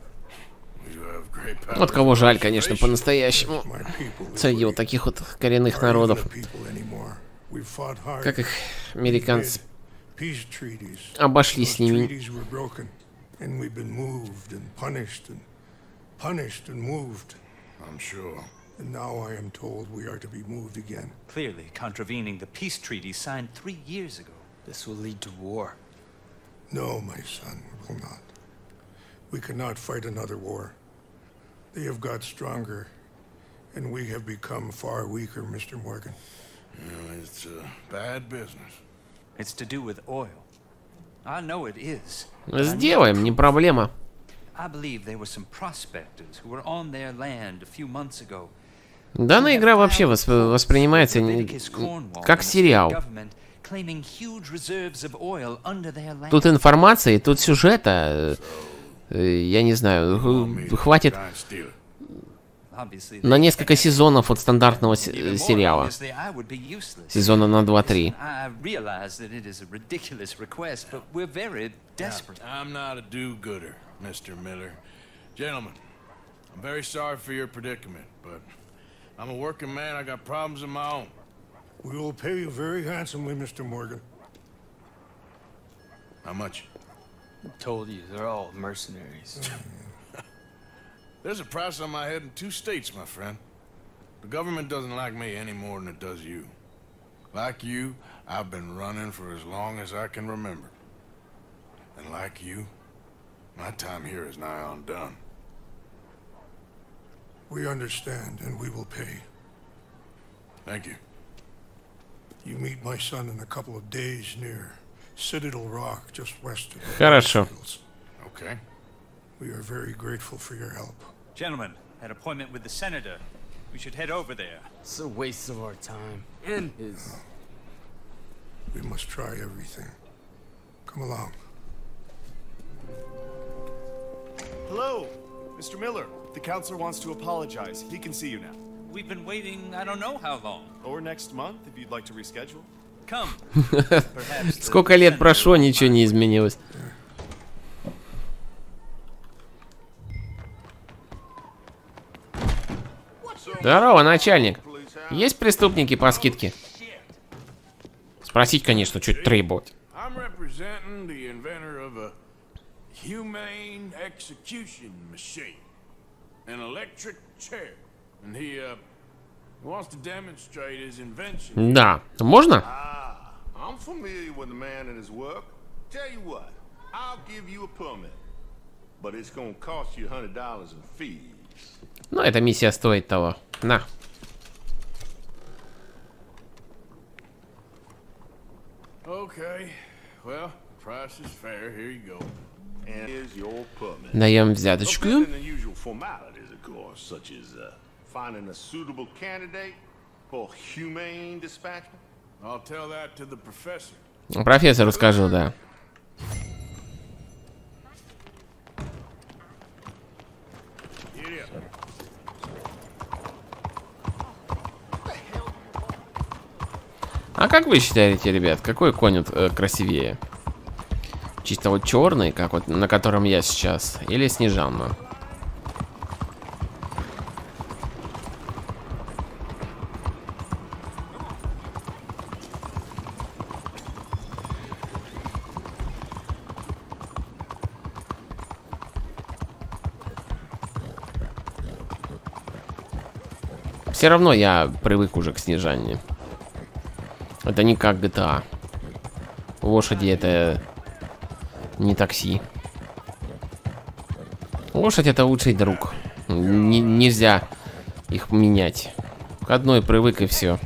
Вот кого жаль, конечно, по-настоящему. Среди вот таких вот коренных народов. Как их американцы обошлись с ними. And we've been moved and punished and moved. I'm sure. And now I am told we are to be moved again. Clearly contravening the peace treaty signed 3 years ago. This will lead to war. No, my son, it will not. We cannot fight another war. They have got stronger, and we have become far weaker, Mr. Morgan. Yeah, it's bad business. It's to do with oil. I know it is. Сделаем, не проблема. I believe there were some prospectors who were on their land a few months ago. Данная игра вообще воспринимается как сериал. Тут информации, тут сюжета, я не знаю, хватит на несколько сезонов от стандартного сериала. Сезона на 2-3. I'm not a do-gooder, Mr. Miller. Gentlemen, I'm very sorry for your predicament, but I'm a working man. I got problems of my own. We will pay you very handsomely, Mr. Morgan. How much? I told you, they're all mercenaries. There's a price on my head in 2 states, my friend. The government doesn't like me any more than it does you. Like you, I've been running for as long as I can remember. And like you, my time here is nigh undone. We understand, and we will pay. Thank you. You meet my son in a couple of days near Citadel Rock, just west of the Хорошо. Okay. We are very grateful for your help. Gentlemen, had an appointment with the senator. We should head over there. It's a waste of our time. And his. We must try everything. Come along. Hello, Mr. Miller. The counselor wants to apologize. He can see you now. We've been waiting I don't know how long. Or next month, if you'd like to reschedule. Come. Сколько лет прошло, ничего не изменилось. Здорово, начальник. Есть преступники по скидке? Спросить, конечно, чуть требовать. Да, можно? Но эта миссия стоит того. На. Даем взяточку. Профессору скажу, да. А как вы считаете, ребят, какой конь красивее? Чисто вот черный, как вот на котором я сейчас, или Снежана? Все равно я привык уже к Снежане. Это не как GTA. Лошади это не такси. Лошадь это лучший друг. Нельзя их менять. К одной привык и все.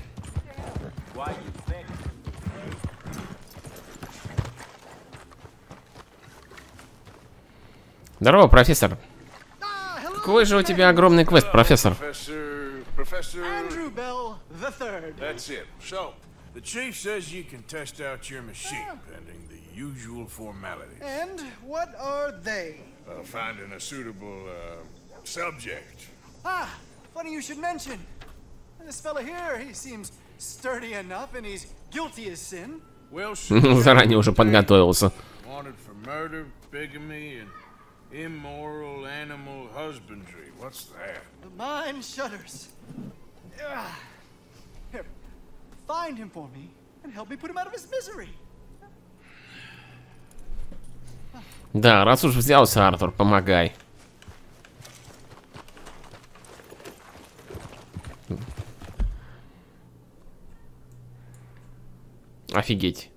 Здорово, профессор. Какой же у тебя огромный квест, профессор? Andrew Bell III. That's it. So, the chief says you can test out your machine, pending the usual formalities. And what are they? Finding a suitable, subject. Ah, funny you should mention. This fella here, he seems sturdy enough and he's guilty as sin. Well, заранее уже подготовился. Wanted for murder, bigamy, and immoral animal husbandry. What's that? The mind shudders. Here, find him for me and help me put him out of his misery. Да, раз уж взялся, Артур, помогай. Офигеть.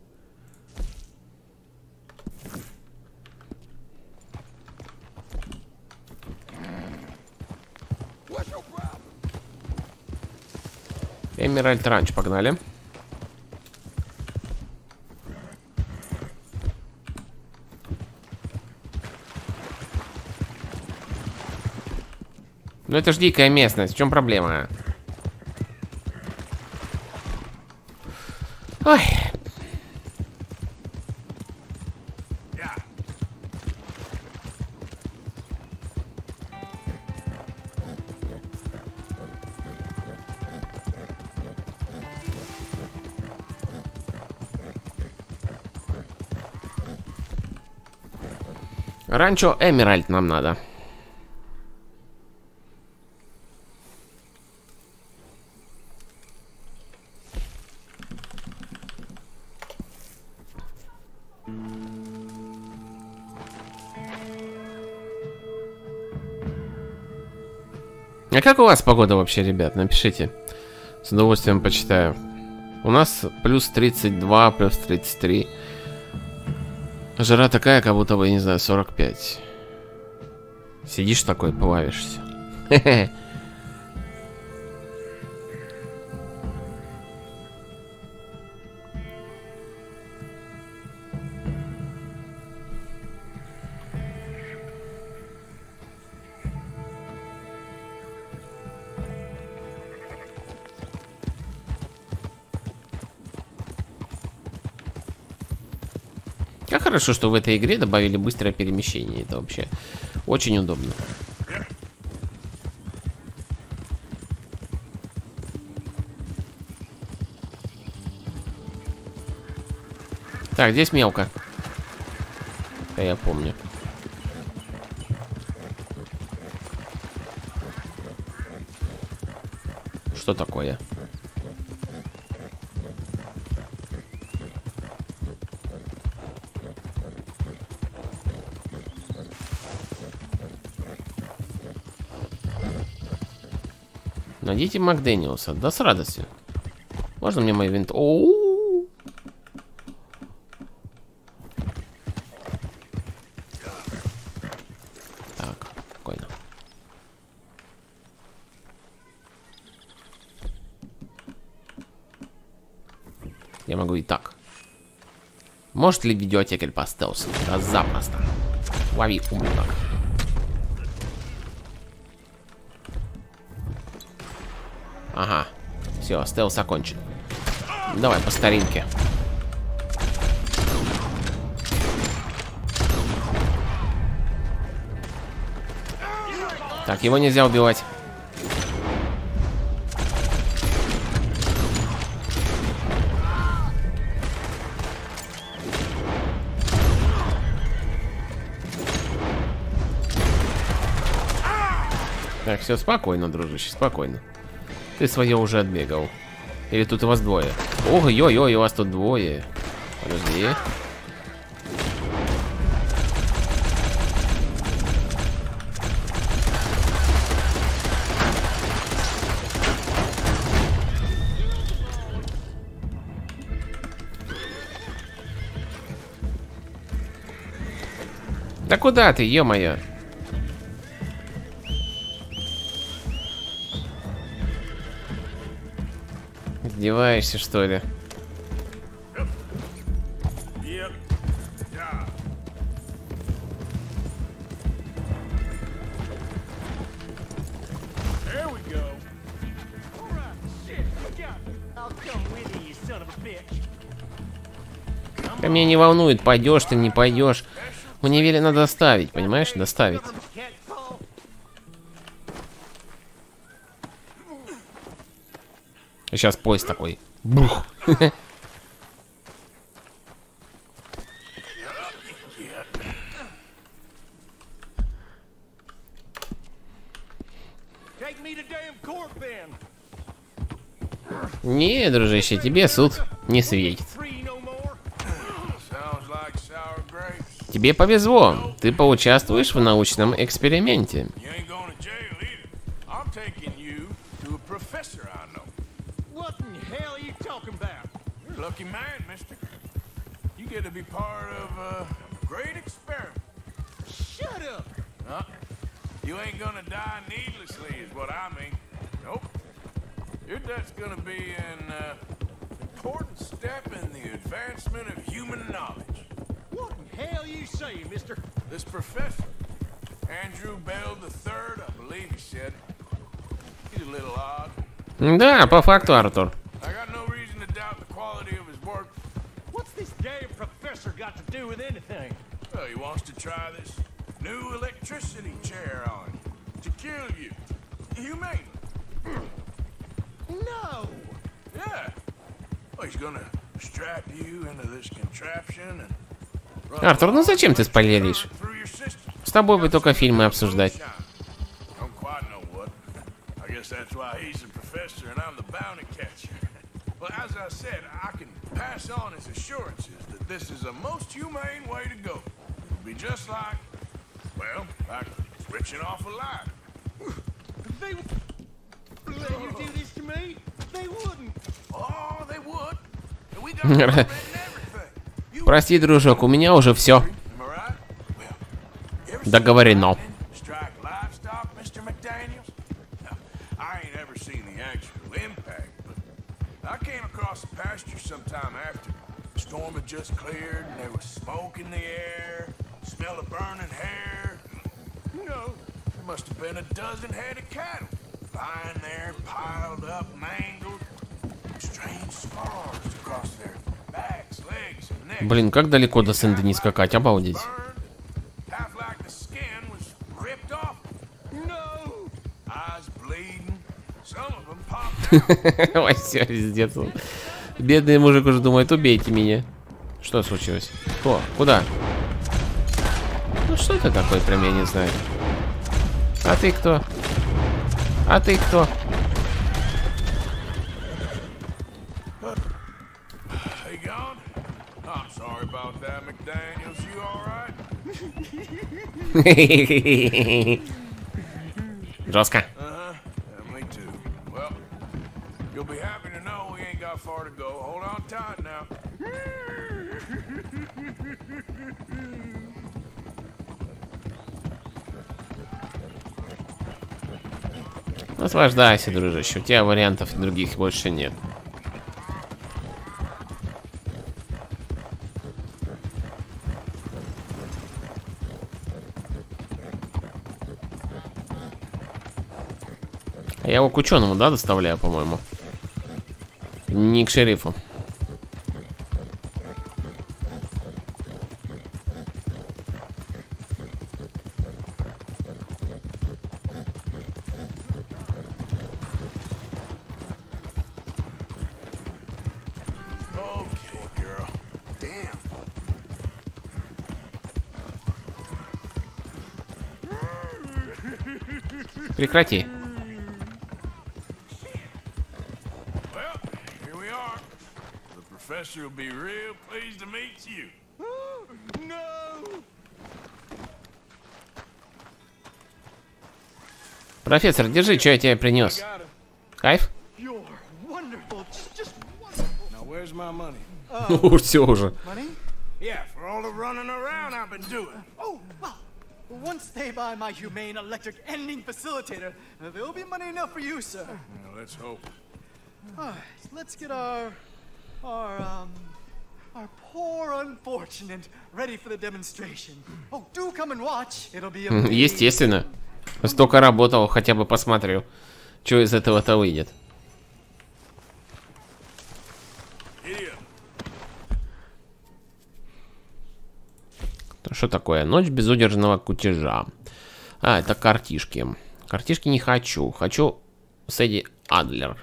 Эмеральд Ранч, погнали. Ну это ж дикая местность, в чем проблема? Ой. Ранчо Эмеральд нам надо. А как у вас погода вообще, ребят? Напишите. С удовольствием почитаю. У нас плюс 32, плюс 33. Жара такая, как будто бы, не знаю, 45. Сидишь такой, плавишься. Хе-хе. Как хорошо, что в этой игре добавили быстрое перемещение. Это вообще очень удобно. Так, здесь мелко. Да, я помню. Что такое? Найдите Макдэниелса. Да с радостью. Можно мне мой винт? Оу! Так, спокойно. Я могу и так. Может ли видеотекель по стелсу? Да запросто. Лови, ублюдок. Ага, все, стелс окончен. Давай по старинке. Так, его нельзя убивать. Так, все спокойно, дружище, спокойно. Ты свое уже отбегал. Или тут у вас двое? Ой-ой-ой, у вас тут двое. Подожди. Да куда ты, ё-моё? Издеваешься, что ли? Да меня не волнует, пойдешь ты, не пойдешь. В универе надо доставить, понимаешь? Доставить. И сейчас поезд такой. Бух. Не, дружище, тебе суд не светит. Тебе повезло, ты поучаствуешь в научном эксперименте. You ain't gonna die needlessly, is what I mean. Nope. Your death's gonna be an important step in the advancement of human knowledge. What in hell you say, mister? This professor, Andrew Bell III, I believe he said. He's a little odd. Да, по факту, Артур. I got no reason to doubt the quality of his work. What's this damn professor got to do with anything? Well, he wants to try this new electricity chair on you to kill you. Humane. No. Yeah. Well, he's gonna strap you into this contraption and. Артур, ну зачем ты спойлеришь? С тобой бы только фильмы обсуждать. Прости, дружок, у меня уже все договорено. Блин, как далеко до Сен-Дени скакать, обалдеть. Ой, все, пиздец. Бедный мужик уже думает, убейте меня. Что случилось? Кто? Куда? Ну что ты такой, прям я не знаю. А ты кто? А ты кто? Жестко. Наслаждайся, дружище, у тебя вариантов других больше нет. Я его к ученому, да, доставляю, по-моему? Не к шерифу. Прекрати. Профессор, держи, что я тебе принес. Кайф? Все уже. Once they buy my humane electric ending facilitator, there will be money enough for you, sir. Let's hope. Let's get our poor unfortunate ready for the demonstration. Oh, do come and watch. It'll be amazing. Естественно. Столько работал, хотя бы посмотрю, что из этого-то выйдет. Что такое? Ночь безудержного кутежа. А, это картишки. Картишки не хочу. Хочу Сэдди Адлер.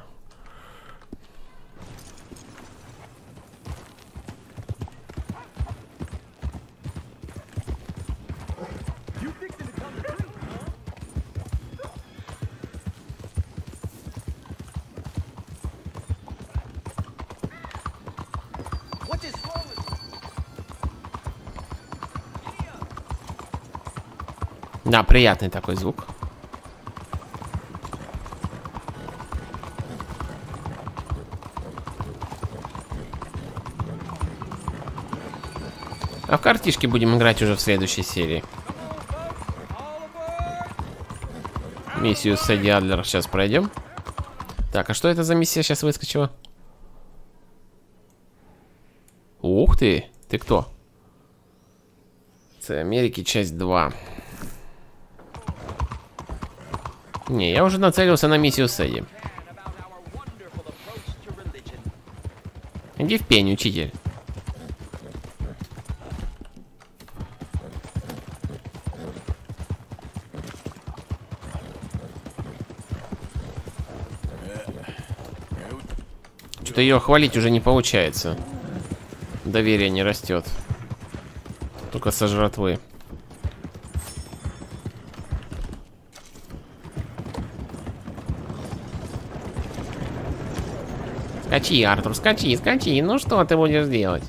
Да, приятный такой звук. А в картишки будем играть уже в следующей серии. Миссию Сэдди Адлер сейчас пройдем. Так, а что это за миссия сейчас выскочила? Ух ты! Ты кто? С Америки, часть 2. Не, я уже нацелился на миссию Сэдди. Иди в пень, учитель. Что-то ее хвалить уже не получается. Доверие не растет. Только со жратвы. Скачи, Артур, скачи, скачи. Ну что ты будешь делать?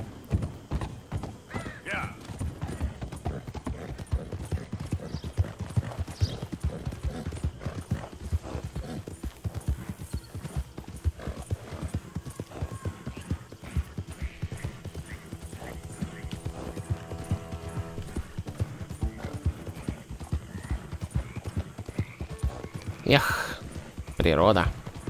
Эх, природа.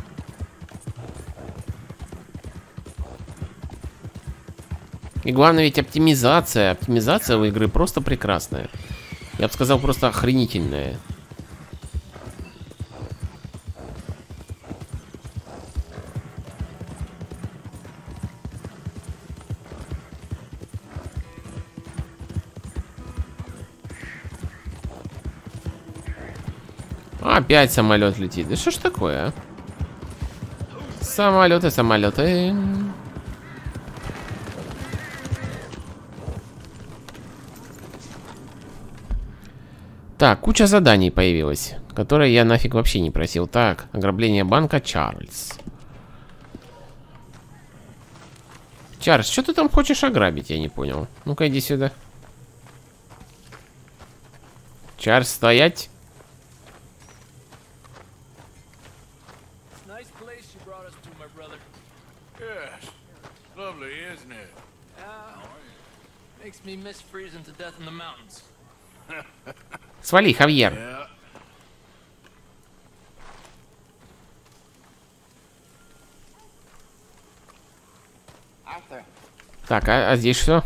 И главное ведь оптимизация. Оптимизация у игры просто прекрасная. Я бы сказал, просто охренительная. Опять самолет летит. Да что ж такое, а? Самолеты, самолеты. Так, куча заданий появилась, которые я нафиг вообще не просил. Так, ограбление банка Чарльз. Чарльз, что ты там хочешь ограбить? Я не понял. Ну-ка, иди сюда. Чарльз, стоять. Свали, Хавьер. Так, а здесь что?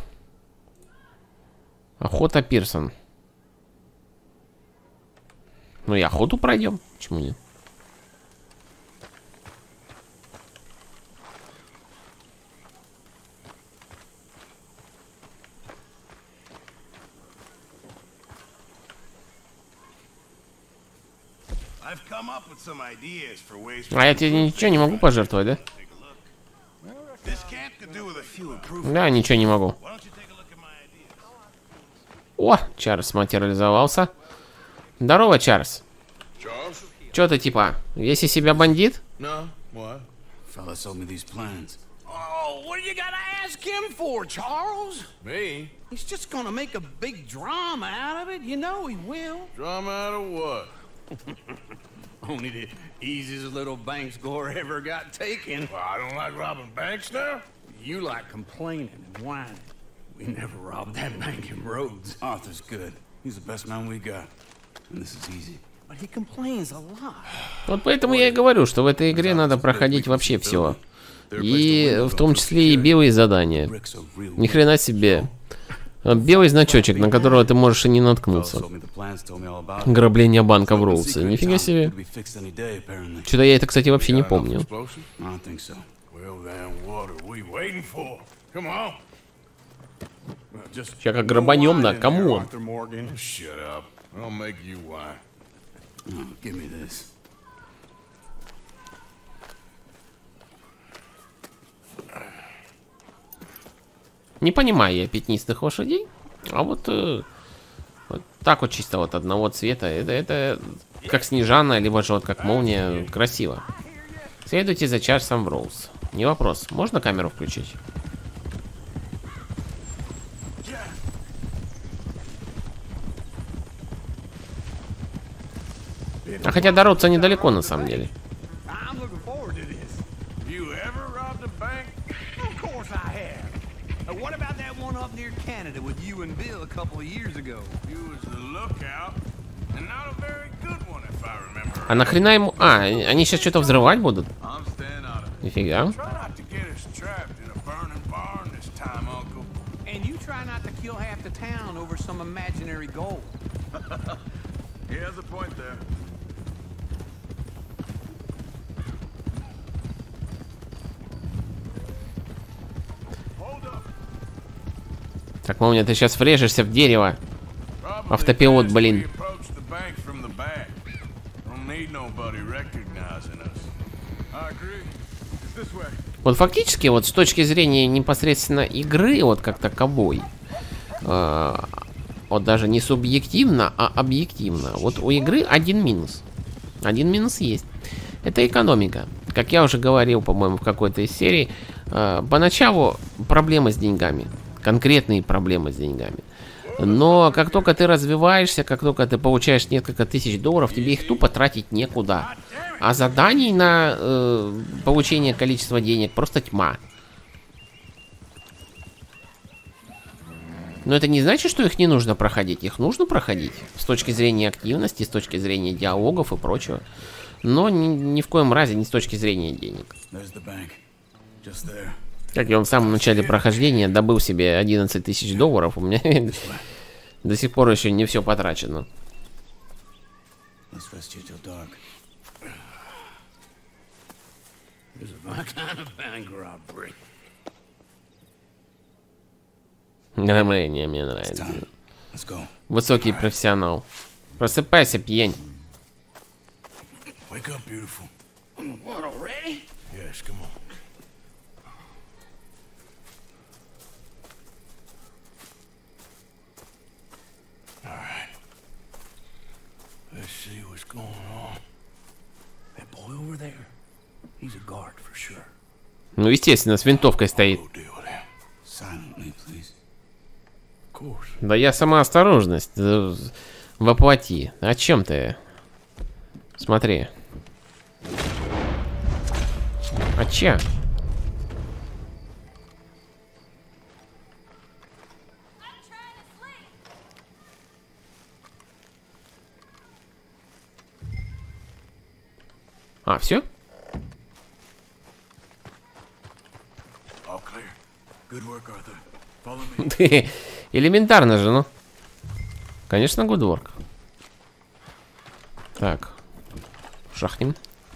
Охота Пирсон. Ну и охоту пройдем. Почему нет? А я тебе ничего не могу пожертвовать, да? Да, ничего не могу. О, Чарльз материализовался. Здорово, Чарльз. Чё ты типа, весь из себя бандит? Oh, what do you gotta ask him for, Charles? Me? He's just gonna make a big drama out of it. You know he will. Drama out of what? Only the easiest little bank score ever got taken. Well, I don't like robbing banks now. You like complaining and whining. We never robbed that bank in Rhodes. Arthur's good. He's the best man we got. And this is easy. Вот поэтому я и говорю, что в этой игре надо проходить вообще все. И в том числе и белые задания. Ни хрена себе. Белый значочек, на которого ты можешь и не наткнуться. Грабление банка в Роузе. Нифига себе. Что-то я это, кстати, вообще не помню. Сейчас как грабанем, да? Кому? Не понимаю я пятнистых лошадей, а вот так вот чисто вот одного цвета, это как Снежана, либо же вот как Молния, красиво. Следуйте за Чарльзом в Роуз. Не вопрос, можно камеру включить? А хотя до Роуза недалеко на самом деле. А нахрена ему... А, они сейчас что-то взрывать будут? Нифига. Так, Молния, ты сейчас врежешься в дерево. Автопилот, блин. Вот фактически, вот с точки зрения непосредственно игры, вот как таковой, вот даже не субъективно, а объективно, вот у игры один минус. Один минус есть. Это экономика. Как я уже говорил, по-моему, в какой-то из серий, поначалу проблемы с деньгами. Конкретные проблемы с деньгами. Но как только ты развиваешься, как только ты получаешь несколько тысяч долларов, тебе их тупо тратить некуда. А заданий на получение количества денег просто тьма. Но это не значит, что их не нужно проходить. Их нужно проходить. С точки зрения активности, с точки зрения диалогов и прочего. Но ни в коем разе не с точки зрения денег. Как я в самом начале прохождения добыл себе 11 тысяч долларов. У меня до сих пор еще не все потрачено. Мне нравится. Высокий профессионал. Просыпайся, пьянь. Ну, естественно, с винтовкой стоит. Да я сама осторожность воплоти. О чем ты? Смотри. А че? А, все? Элементарно же, ну. Конечно, good work. Так. Шахнем.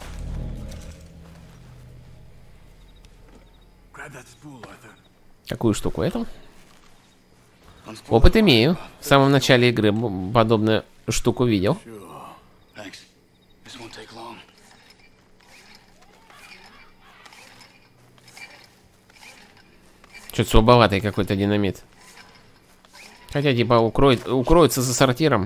Какую штуку? Эту? Опыт имею. В самом начале игры подобную штуку видел. Что-то слабоватый какой-то динамит. Хотя типа укроется за сортиром.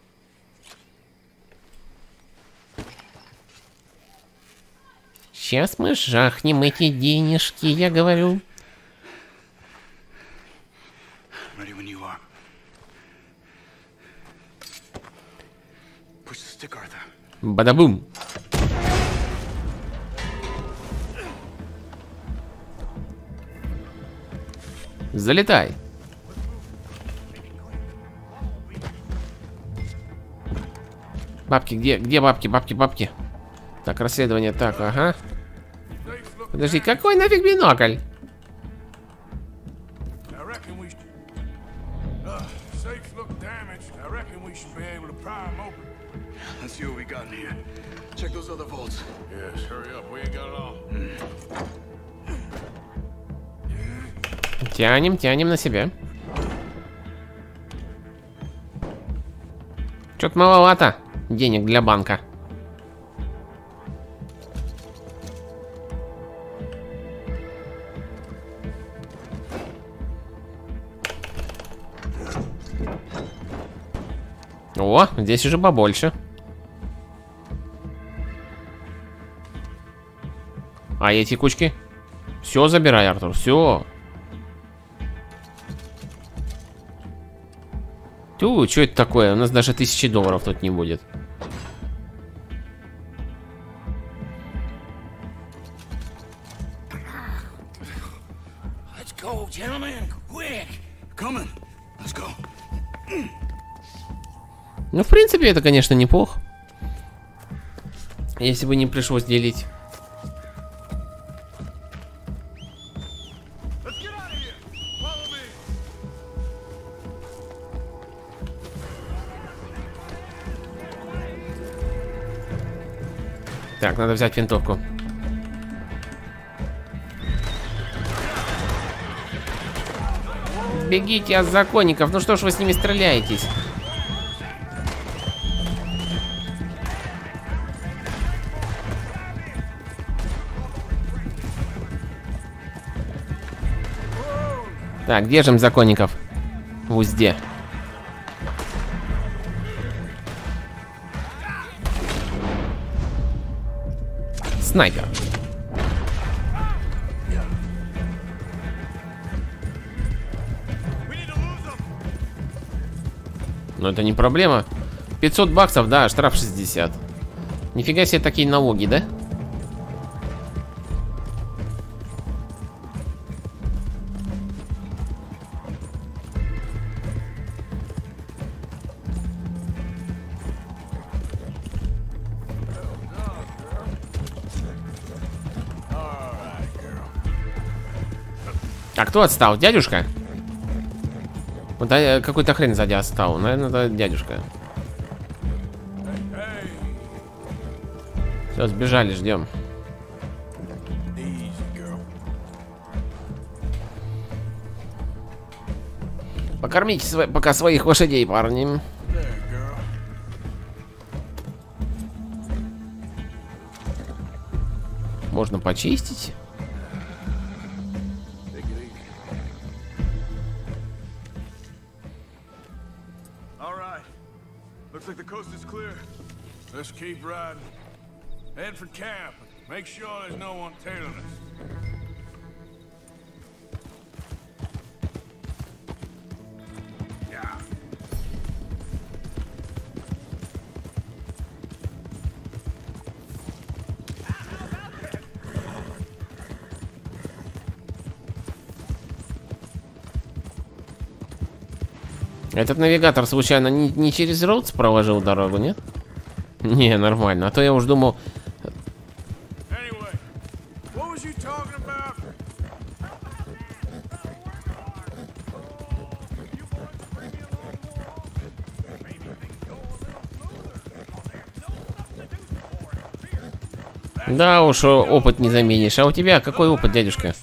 Сейчас мы жахнем эти денежки, я говорю. Бадабум. Залетай. Бабки, где бабки, бабки? Так, расследование, так, ага. Подожди, какой нафиг бинокль? Тянем на себя. Чё-то маловато денег для банка. О, здесь уже побольше. А эти кучки? Все забирай, Артур, все. Ту, что это такое? У нас даже $1000 тут не будет. Ну, в принципе, это, конечно, неплохо. Если бы не пришлось делить. Так, надо взять винтовку. Бегите от законников. Ну что ж вы с ними стреляетесь? Так, держим законников в узде. Снайпер. Но это не проблема. 500 баксов, да, штраф 60. Нифига себе такие налоги, да? А кто отстал? Дядюшка? Вот какой-то хрен сзади отстал. Наверное, это дядюшка. Все, сбежали, ждем. Покормите пока своих лошадей, парни. Можно почистить. Looks like the coast is clear. Let's keep riding. Head for camp. Make sure there's no one tailing us. Yeah. Этот навигатор случайно не через Роудс проложил дорогу, нет? Не, нормально. А то я уж думал... Да уж, опыт не заменишь. А у тебя какой опыт, дядюшка?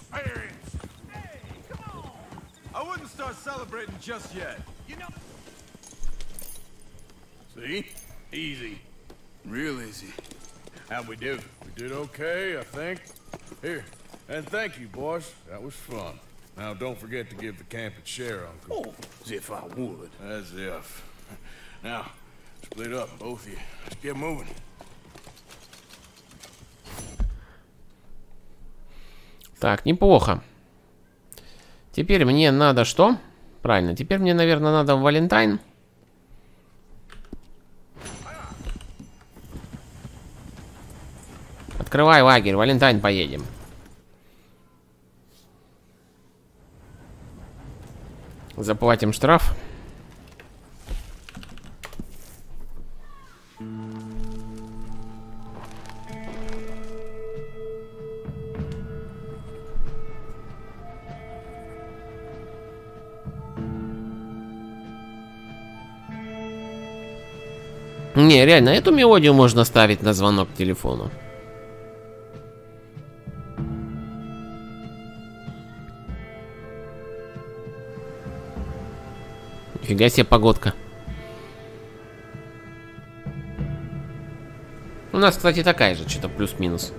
See? Easy. Real easy. How'd we do? We did okay, I think. Here. And thank you, boys. That was fun. Now, don't forget to give the camp its share, Uncle. Oh, as if I would. As if. Now, split up, both of you. Let's get moving. Так, неплохо. Теперь мне надо что? Правильно, теперь мне, наверное, надо в Валентайн. Открывай лагерь, Валентайн, поедем. Заплатим штраф. Не, реально, эту мелодию можно ставить на звонок к телефону. Нифига себе погодка. У нас, кстати, такая же, что-то плюс-минус.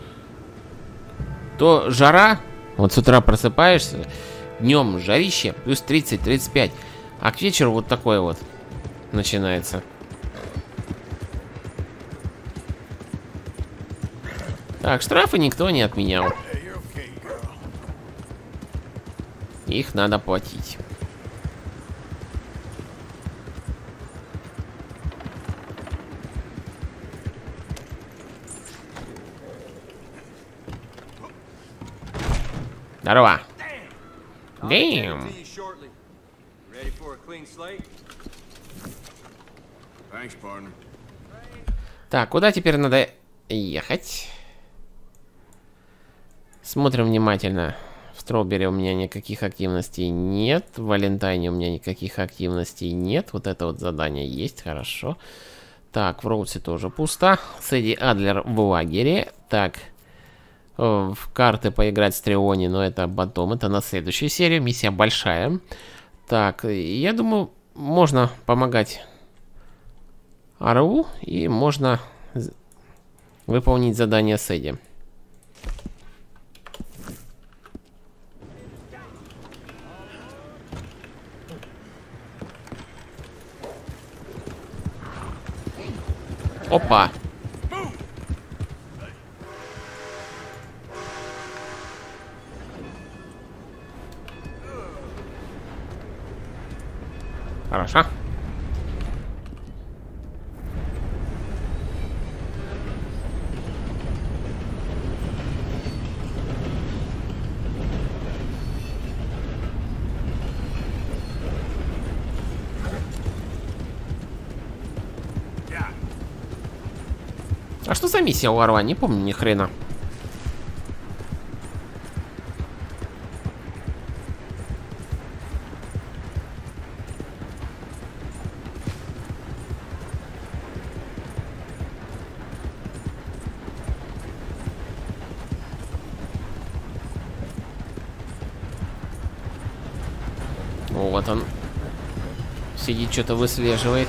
То жара, вот с утра просыпаешься, днем жарище, плюс 30-35, а к вечеру вот такое вот начинается. Так, штрафы никто не отменял. Их надо платить. Здорово. Damn. Так, куда теперь надо ехать? Смотрим внимательно. В Строубери у меня никаких активностей нет. В Валентайне у меня никаких активностей нет. Вот это вот задание есть, хорошо. Так, в Роудсе тоже пусто. Сэдди Адлер в лагере. Так, в карты поиграть с Триони, но это потом, это на следующую серию. Миссия большая. Так, я думаю, можно помогать РУ и можно выполнить задание Сэдди. Опа. Хорошо. А что за миссия у Орла? Не помню ни хрена. Вот он сидит, что-то выслеживает.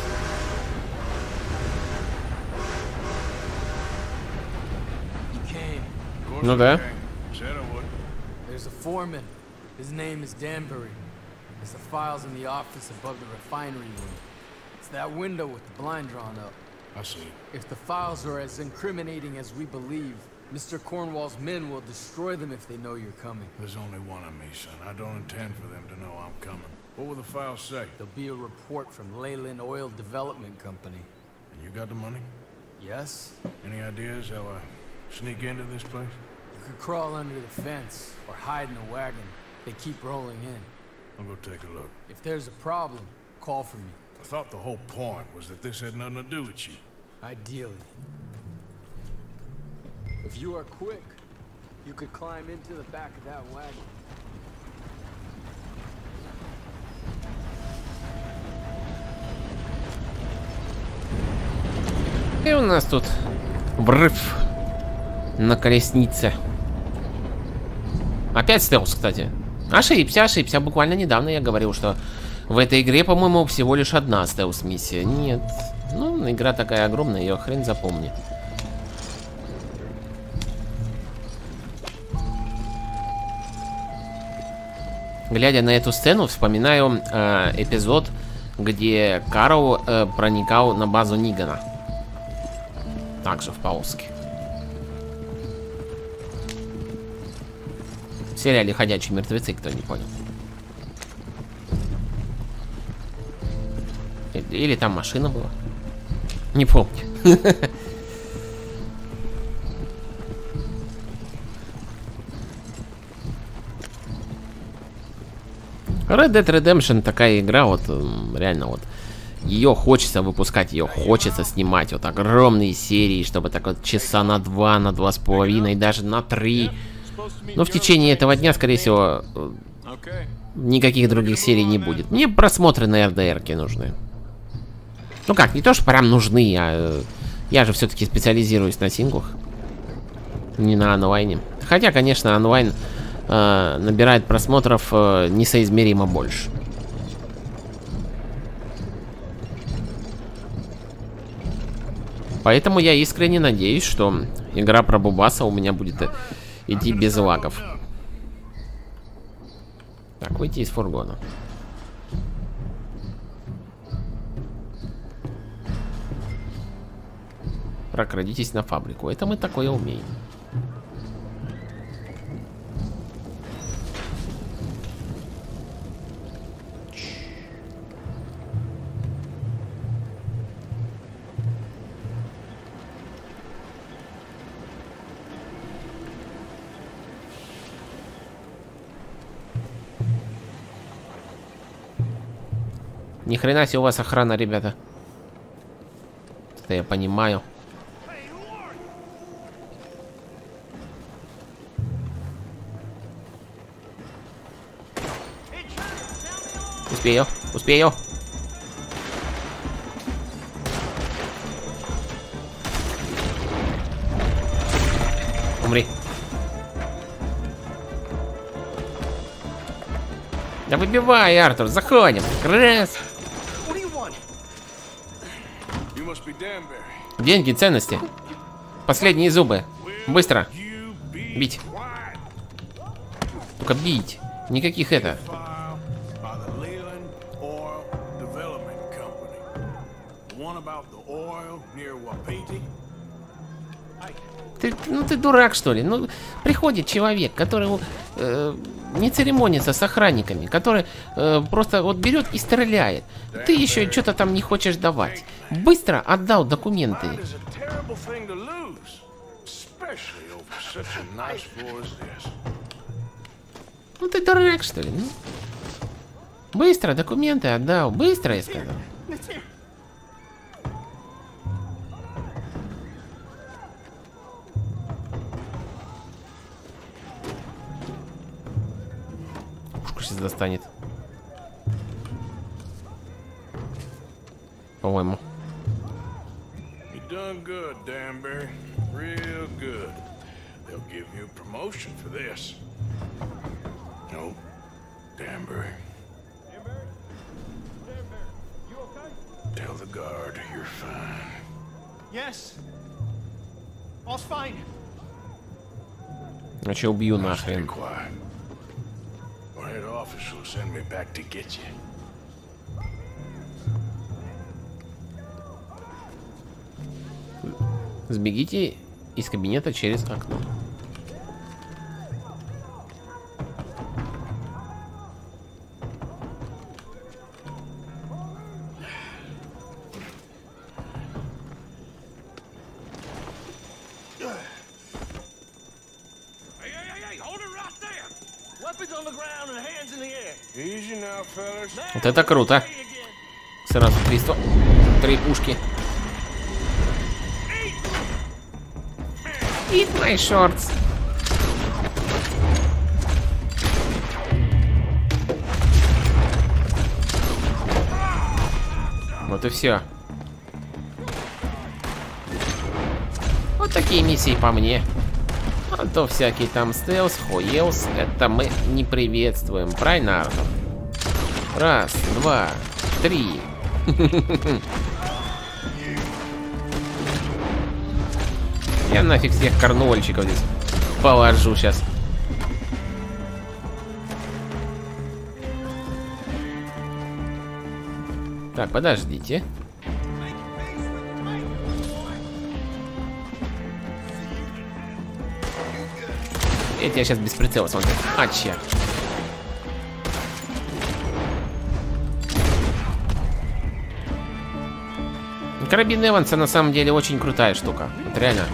Ну да. There's a foreman. His name is Danbury. There's the files in the office above the refinery room. It's that window with the blind drawn up. I see. If the files are as incriminating as we believe, Mr. Cornwall's men will destroy them if they know you're coming. There's only one of me, son. I don't intend for them to know I'm coming. What will the files say? There'll be a report from Leyland Oil Development Company. And you got the money? Yes? Any ideas how I sneak into this place? You could crawl under the fence or hide in a wagon. They keep rolling in. I'll go take a look. If there's a problem, call for me. I thought the whole point was that this had nothing to do with you. Ideally. If you are quick, you could climb into the back of that wagon. И у нас тут взрыв на колеснице. Опять стелс, кстати. Ошибся. Буквально недавно я говорил, что в этой игре, по-моему, всего лишь одна стелс-миссия. Нет. Ну, игра такая огромная, ее хрен запомни. Глядя на эту сцену, вспоминаю эпизод, где Карл проникал на базу Нигана. Также в Паулске. В сериале «Ходячие мертвецы», кто не понял. Или там машина была. Не помню. Red Dead Redemption такая игра, вот реально вот. Ее хочется выпускать, ее хочется снимать. Вот огромные серии, чтобы так вот часа на 2, на 2,5, даже на 3. Но в течение этого дня, скорее всего, никаких других серий не будет. Мне просмотры на RDR-ке нужны. Ну как, не то, что прям нужны, а я же все-таки специализируюсь на синглах. Не на онлайне. Хотя, конечно, онлайн набирает просмотров несоизмеримо больше. Поэтому я искренне надеюсь, что игра про Бубаса у меня будет идти без лагов. Так, выйти из фургона. Прокрадитесь на фабрику. Это мы такое умеем. Ни хрена себе у вас охрана, ребята. Это я понимаю. Успею, успею. Умри. Да выбивай, Артур, заходим. Раз. Деньги, ценности. Последние зубы. Быстро. Бить. Только бить. Никаких это. Ты дурак, что ли? Ну, приходит человек, который не церемонится с охранниками, который просто вот берет и стреляет. Ты еще что-то там не хочешь давать. Быстро отдал документы. Ну ты дурак, что ли? Ну? Быстро документы отдал. Быстро, я сказал. Пушку сейчас достанет. По-моему. Done good, Danbury. Real good. They'll give you promotion for this. No, Danbury. You okay? Tell the guard you're fine. Yes. All's fine. Иначе убью нахрен. Our head office will send me back to get you. Сбегите из кабинета через окно. Вот это круто. Сразу 3 пушки. Eat my shorts. Вот и все. Вот такие миссии по мне. А то всякий там стелс, хуелс, это мы не приветствуем. Правильно, Артур? Раз, два, три. Я нафиг всех карнувальщиков здесь положу сейчас. Так, подождите. Я тебя сейчас без прицела смотрю. А, черт. Карабин Эванса на самом деле очень крутая штука. Вот реально.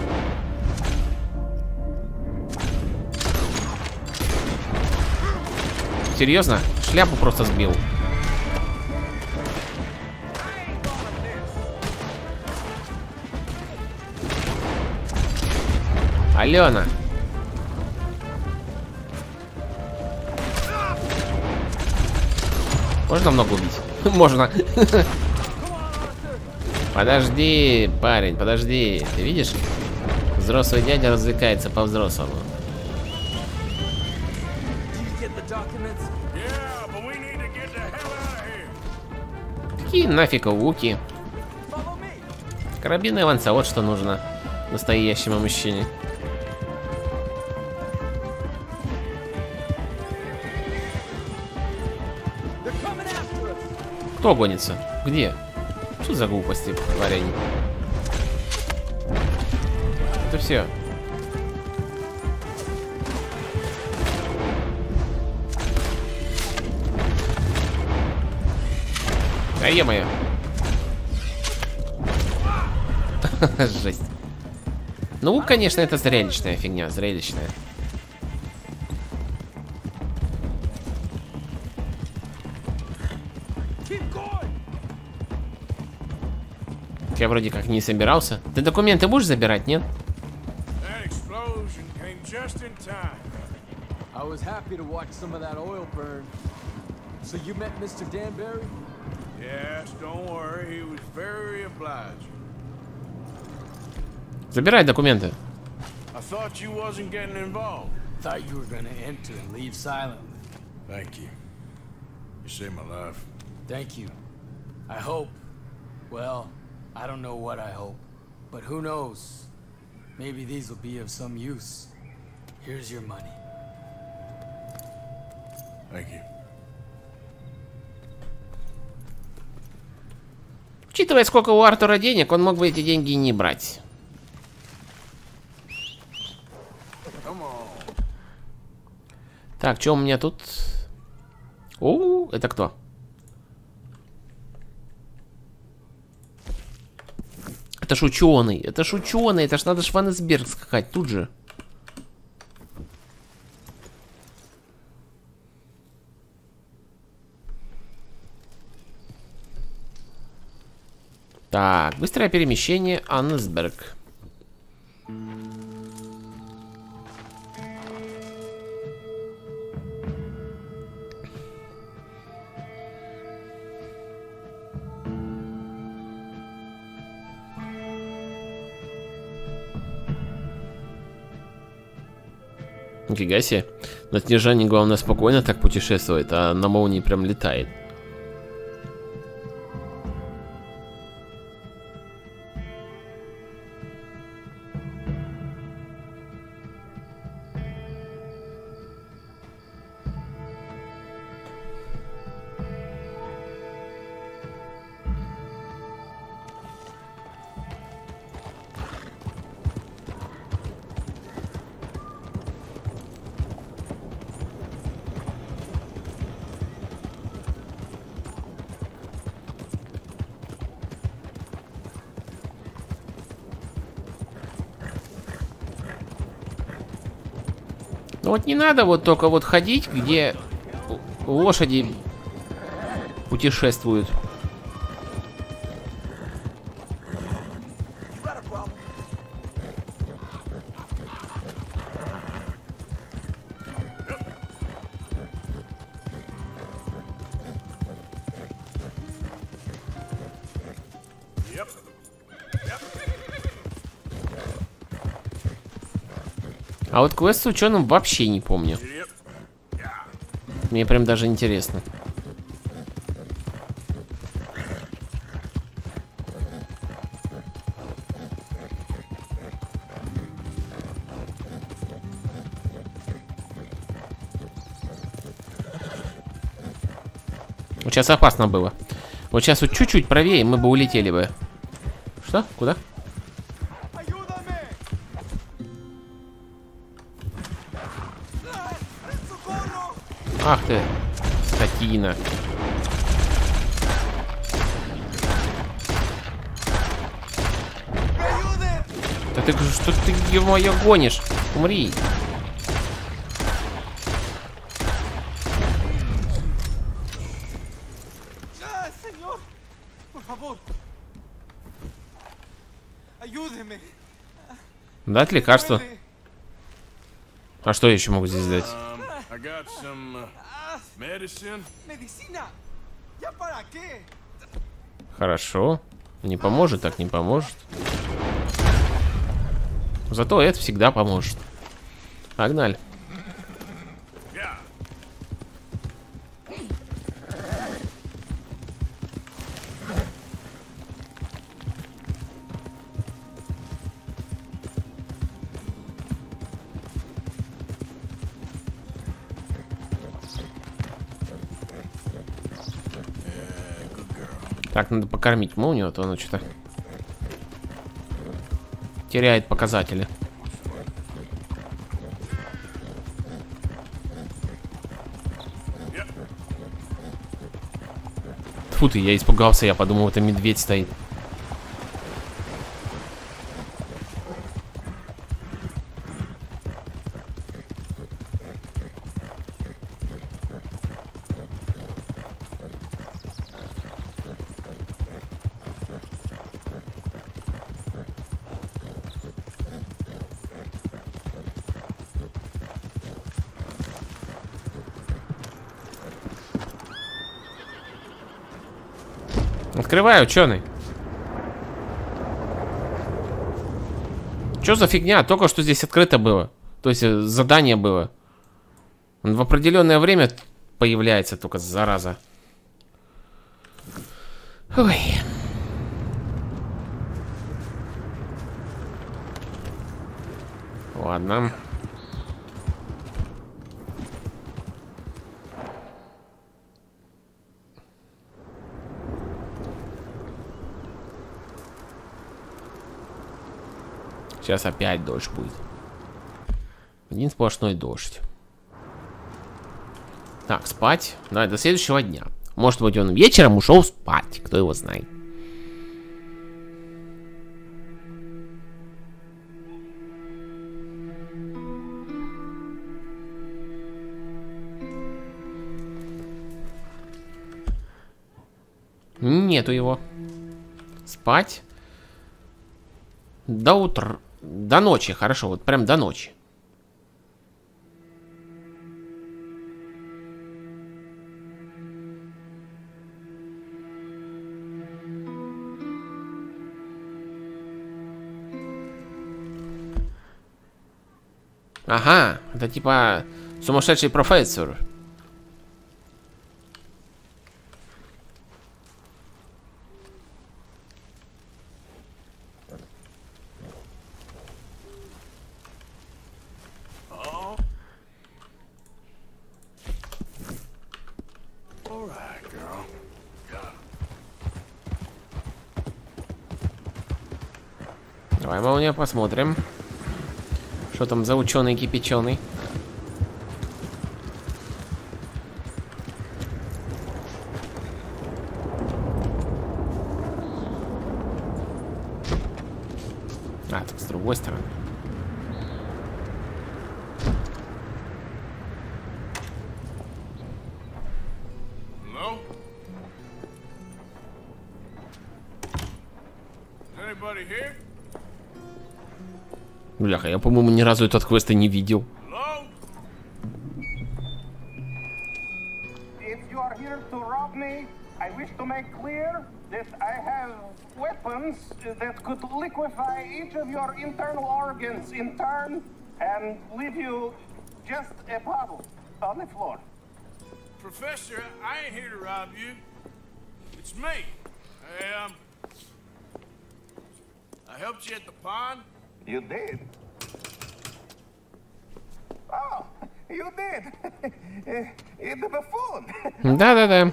Серьезно? Шляпу просто сбил. Алена. Можно много убить? Можно. Подожди, парень, подожди. Ты видишь? Взрослый дядя развлекается по-взрослому. Какие нафиг луки? Карабин Эванса, вот что нужно настоящему мужчине. Кто гонится? Где? Что за глупости, парень? Это все. А е-мое. Жесть. Ну, конечно, это зрелищная фигня, зрелищная. Я вроде как не собирался. Ты документы будешь забирать, нет? I was happy to watch some of that oil burn. So you met Mr. Danbury? Yes, don't worry. He was very obliging. Забирай документы. I thought you wasn't getting involved. Thought you were gonna enter and leave silently. Thank you. You saved my life. Thank you. I hope. Well, I don't know what I hope, but who knows? Maybe these will be of some use. Here's your money. Thank you. Учитывая, сколько у Артура денег, он мог бы эти деньги и не брать. Так, что у меня тут? О, это кто? Это ж ученый, это ж ученый, это ж надо ж в Аннесберг скакать тут же. Так, быстрое перемещение, Аннесберг. Нифига себе. На Снежане, главное, спокойно так путешествует, а на молнии прям летает. Ну вот не надо вот только вот ходить, где лошади путешествуют. А вот квест с ученым вообще не помню. Мне прям даже интересно. Вот сейчас опасно было. Вот сейчас вот чуть-чуть правее мы бы улетели бы. Что? Куда? Ах ты, скотина. Да ты что ты его гонишь? Умри. Дать лекарство. А что я еще могу здесь дать? Medicine. Хорошо. Не поможет, так не поможет. Зато это всегда поможет. Погнали. Так, надо покормить молнию, а то она что-то теряет показатели. Фу ты, я испугался, я подумал, это медведь стоит. Открываю, ученый. Что за фигня? Только что здесь открыто было. То есть задание было. Он в определенное время появляется, только зараза. Ой. Ладно. Сейчас опять дождь будет. Один сплошной дождь. Так, спать. Давай, до следующего дня. Может быть, он вечером ушел спать. Кто его знает. Нету его. Спать. До утра. До ночи, хорошо, вот прям до ночи. Ага, это типа сумасшедший профессор. Давай, молния, посмотрим. Что там за ученый кипяченый? А, так с другой стороны. Hello? Is anybody here? Бляха, я, по-моему, ни разу этот квест и не видел. If you are here to rob me, I wish to make clear that I have weapons that could liquefy each of your internal organs in turn and leave you just a puddle on the floor. Professor, I ain't here to rob you. It's me. I helped you at the pond. You did? Oh, you did. The buffoon. Да-да-да.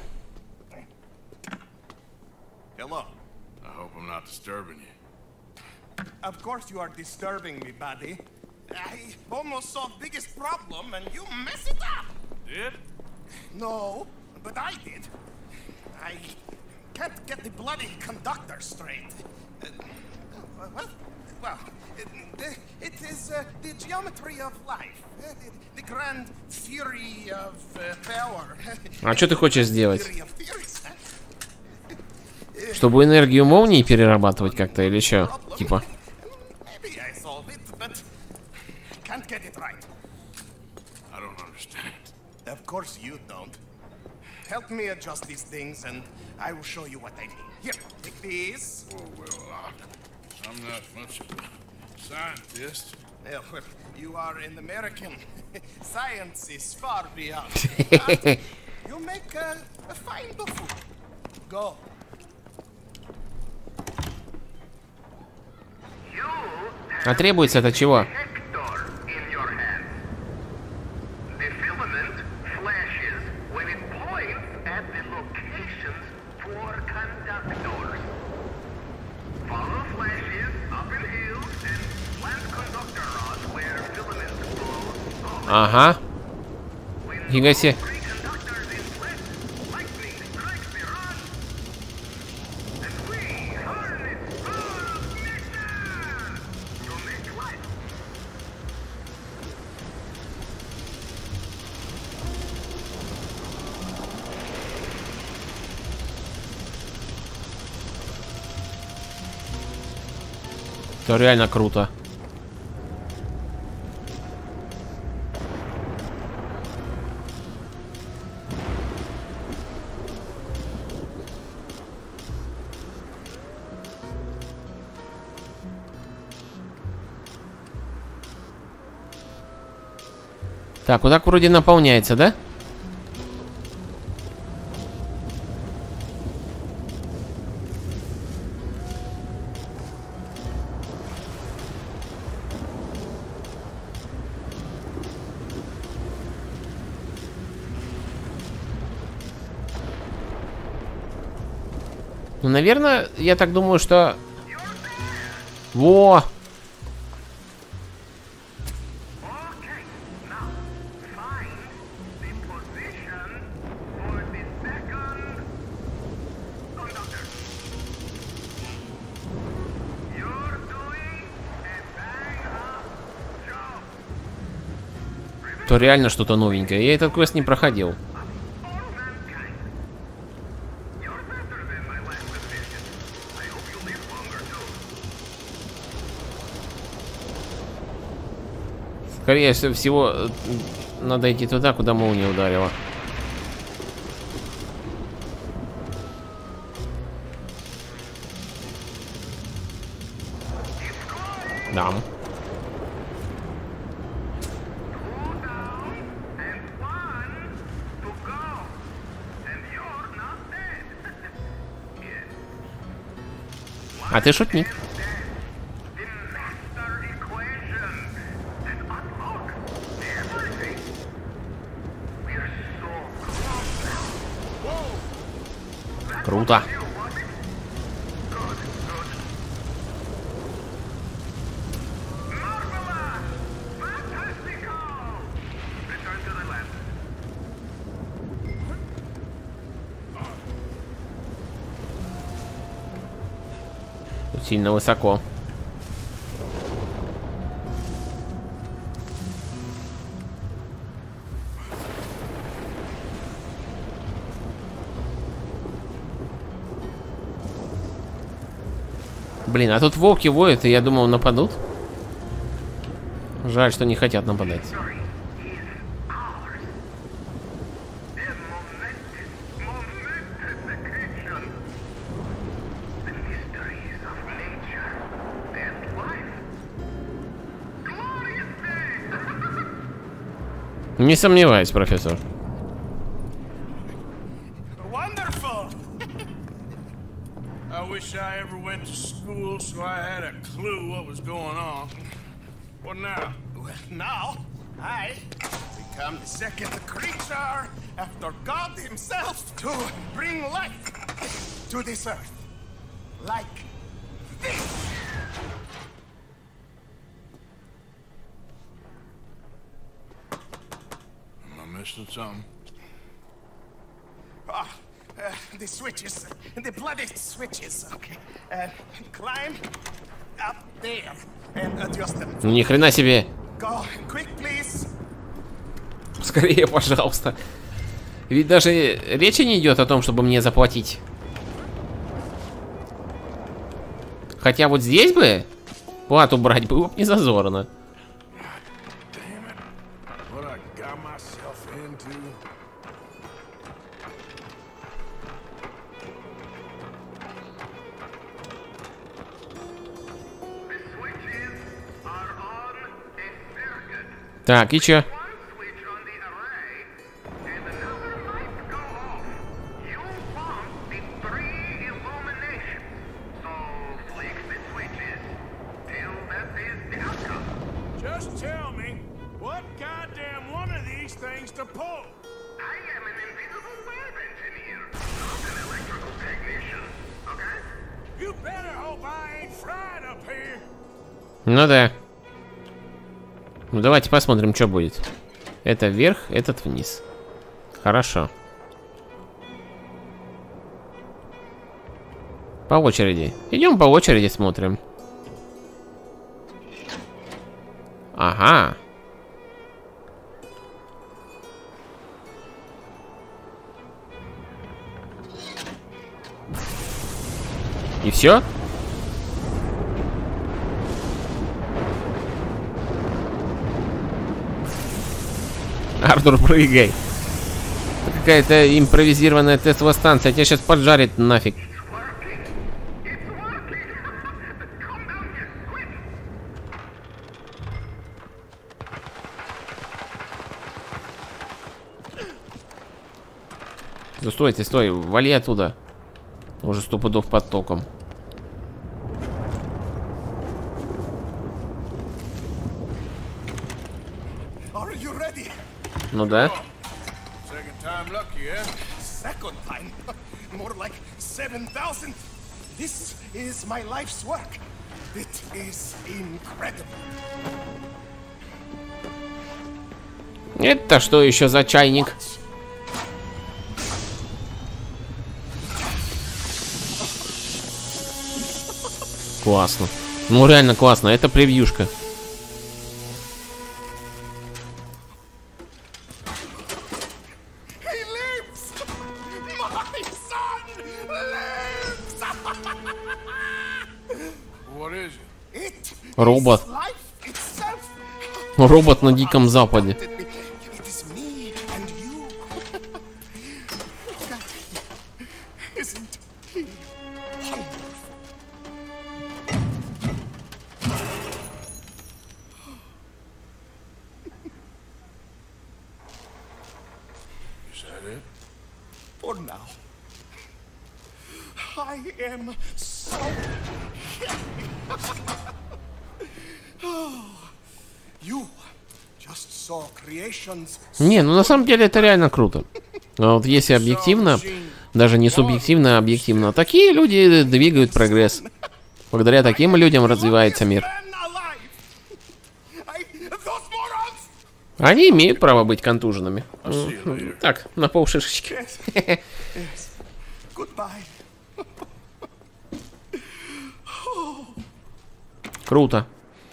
Hello. I hope I'm not disturbing you. Of course you are disturbing me, buddy. I almost solved biggest problem and you mess it up. Did? No, but I did. I can't get the bloody conductor straight. What? Well, it is the geometry of life, the grand fury of power. А что ты хочешь сделать? Чтобы энергию молнии перерабатывать как-то или что? Типа. Maybe I solve it, but can't get it right. I don't understand. Of course you don't. Help me adjust these things and I will show you what I mean. Here, take these. Oh, well, I'm not much of a scientist. Well, you are an American. Science is far beyond. You make a fine buffoon. Go. А требуется-то чего? Ага. Фига себе. Это реально круто. Так, вот так вроде наполняется, да? Ну, наверное, я так думаю, что... Во! То реально что-то новенькое. Я этот квест не проходил. Скорее всего, надо идти туда, куда молния ударила. Да. А ты шутник. Круто. Тут сильно высоко. Блин, а тут волки воют, и я думал, нападут. Жаль, что не хотят нападать. Не сомневаюсь, профессор. I ever went to school, so I had a clue what was going on. What now? Well, now, I become the second creature after God himself to bring life to this earth. Like this. Am I missing something? The switches, the bloody switches. Okay, climb up there and adjust them. Ну ни хрена себе. Go quick, please. Скорее, пожалуйста. Ведь даже речи не идет о том, чтобы мне заплатить. Хотя вот здесь бы плату брать было бы не зазорно. Так, и чё? Just tell me what goddamn one of these things to pull. I am an invisible web engineer, not an electrical technician. Okay? You better hope I ain't fried up here. Ну да. Ну давайте посмотрим, что будет. Это вверх, этот вниз. Хорошо. По очереди. Идем по очереди смотрим. Ага. И все? Артур, прыгай. Какая-то импровизированная тестовая станция. Тебя сейчас поджарит нафиг. Да стойте, стой, вали оттуда. Уже 100 пудов под током. Ну да. Second time lucky, eh? Second time? More like 7,000. This is my life's work. It is incredible. Это что еще за чайник? Классно. Ну реально классно. Это превьюшка. Робот. Робот на Диком Западе. For now, I am so You just saw creations. Не, ну на самом деле это реально круто. А вот если объективно, даже не субъективно, а объективно, такие люди двигают прогресс. Благодаря таким людям развивается мир. Они имеют право быть контуженными. Так, на полшишечки. Круто.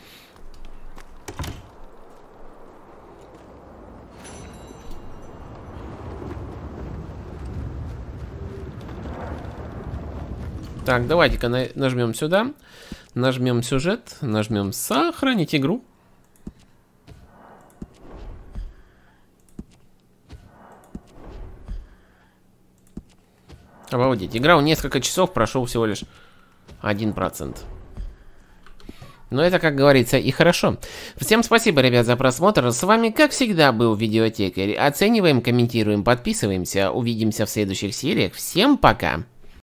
Так, давайте-ка нажмем сюда. Нажмем сюжет. Нажмем сохранить игру. Обалдеть. Играл несколько часов, прошел всего лишь 1%. Но это, как говорится, и хорошо. Всем спасибо, ребят, за просмотр. С вами, как всегда, был Видеотекарь. Оцениваем, комментируем, подписываемся. Увидимся в следующих сериях. Всем пока!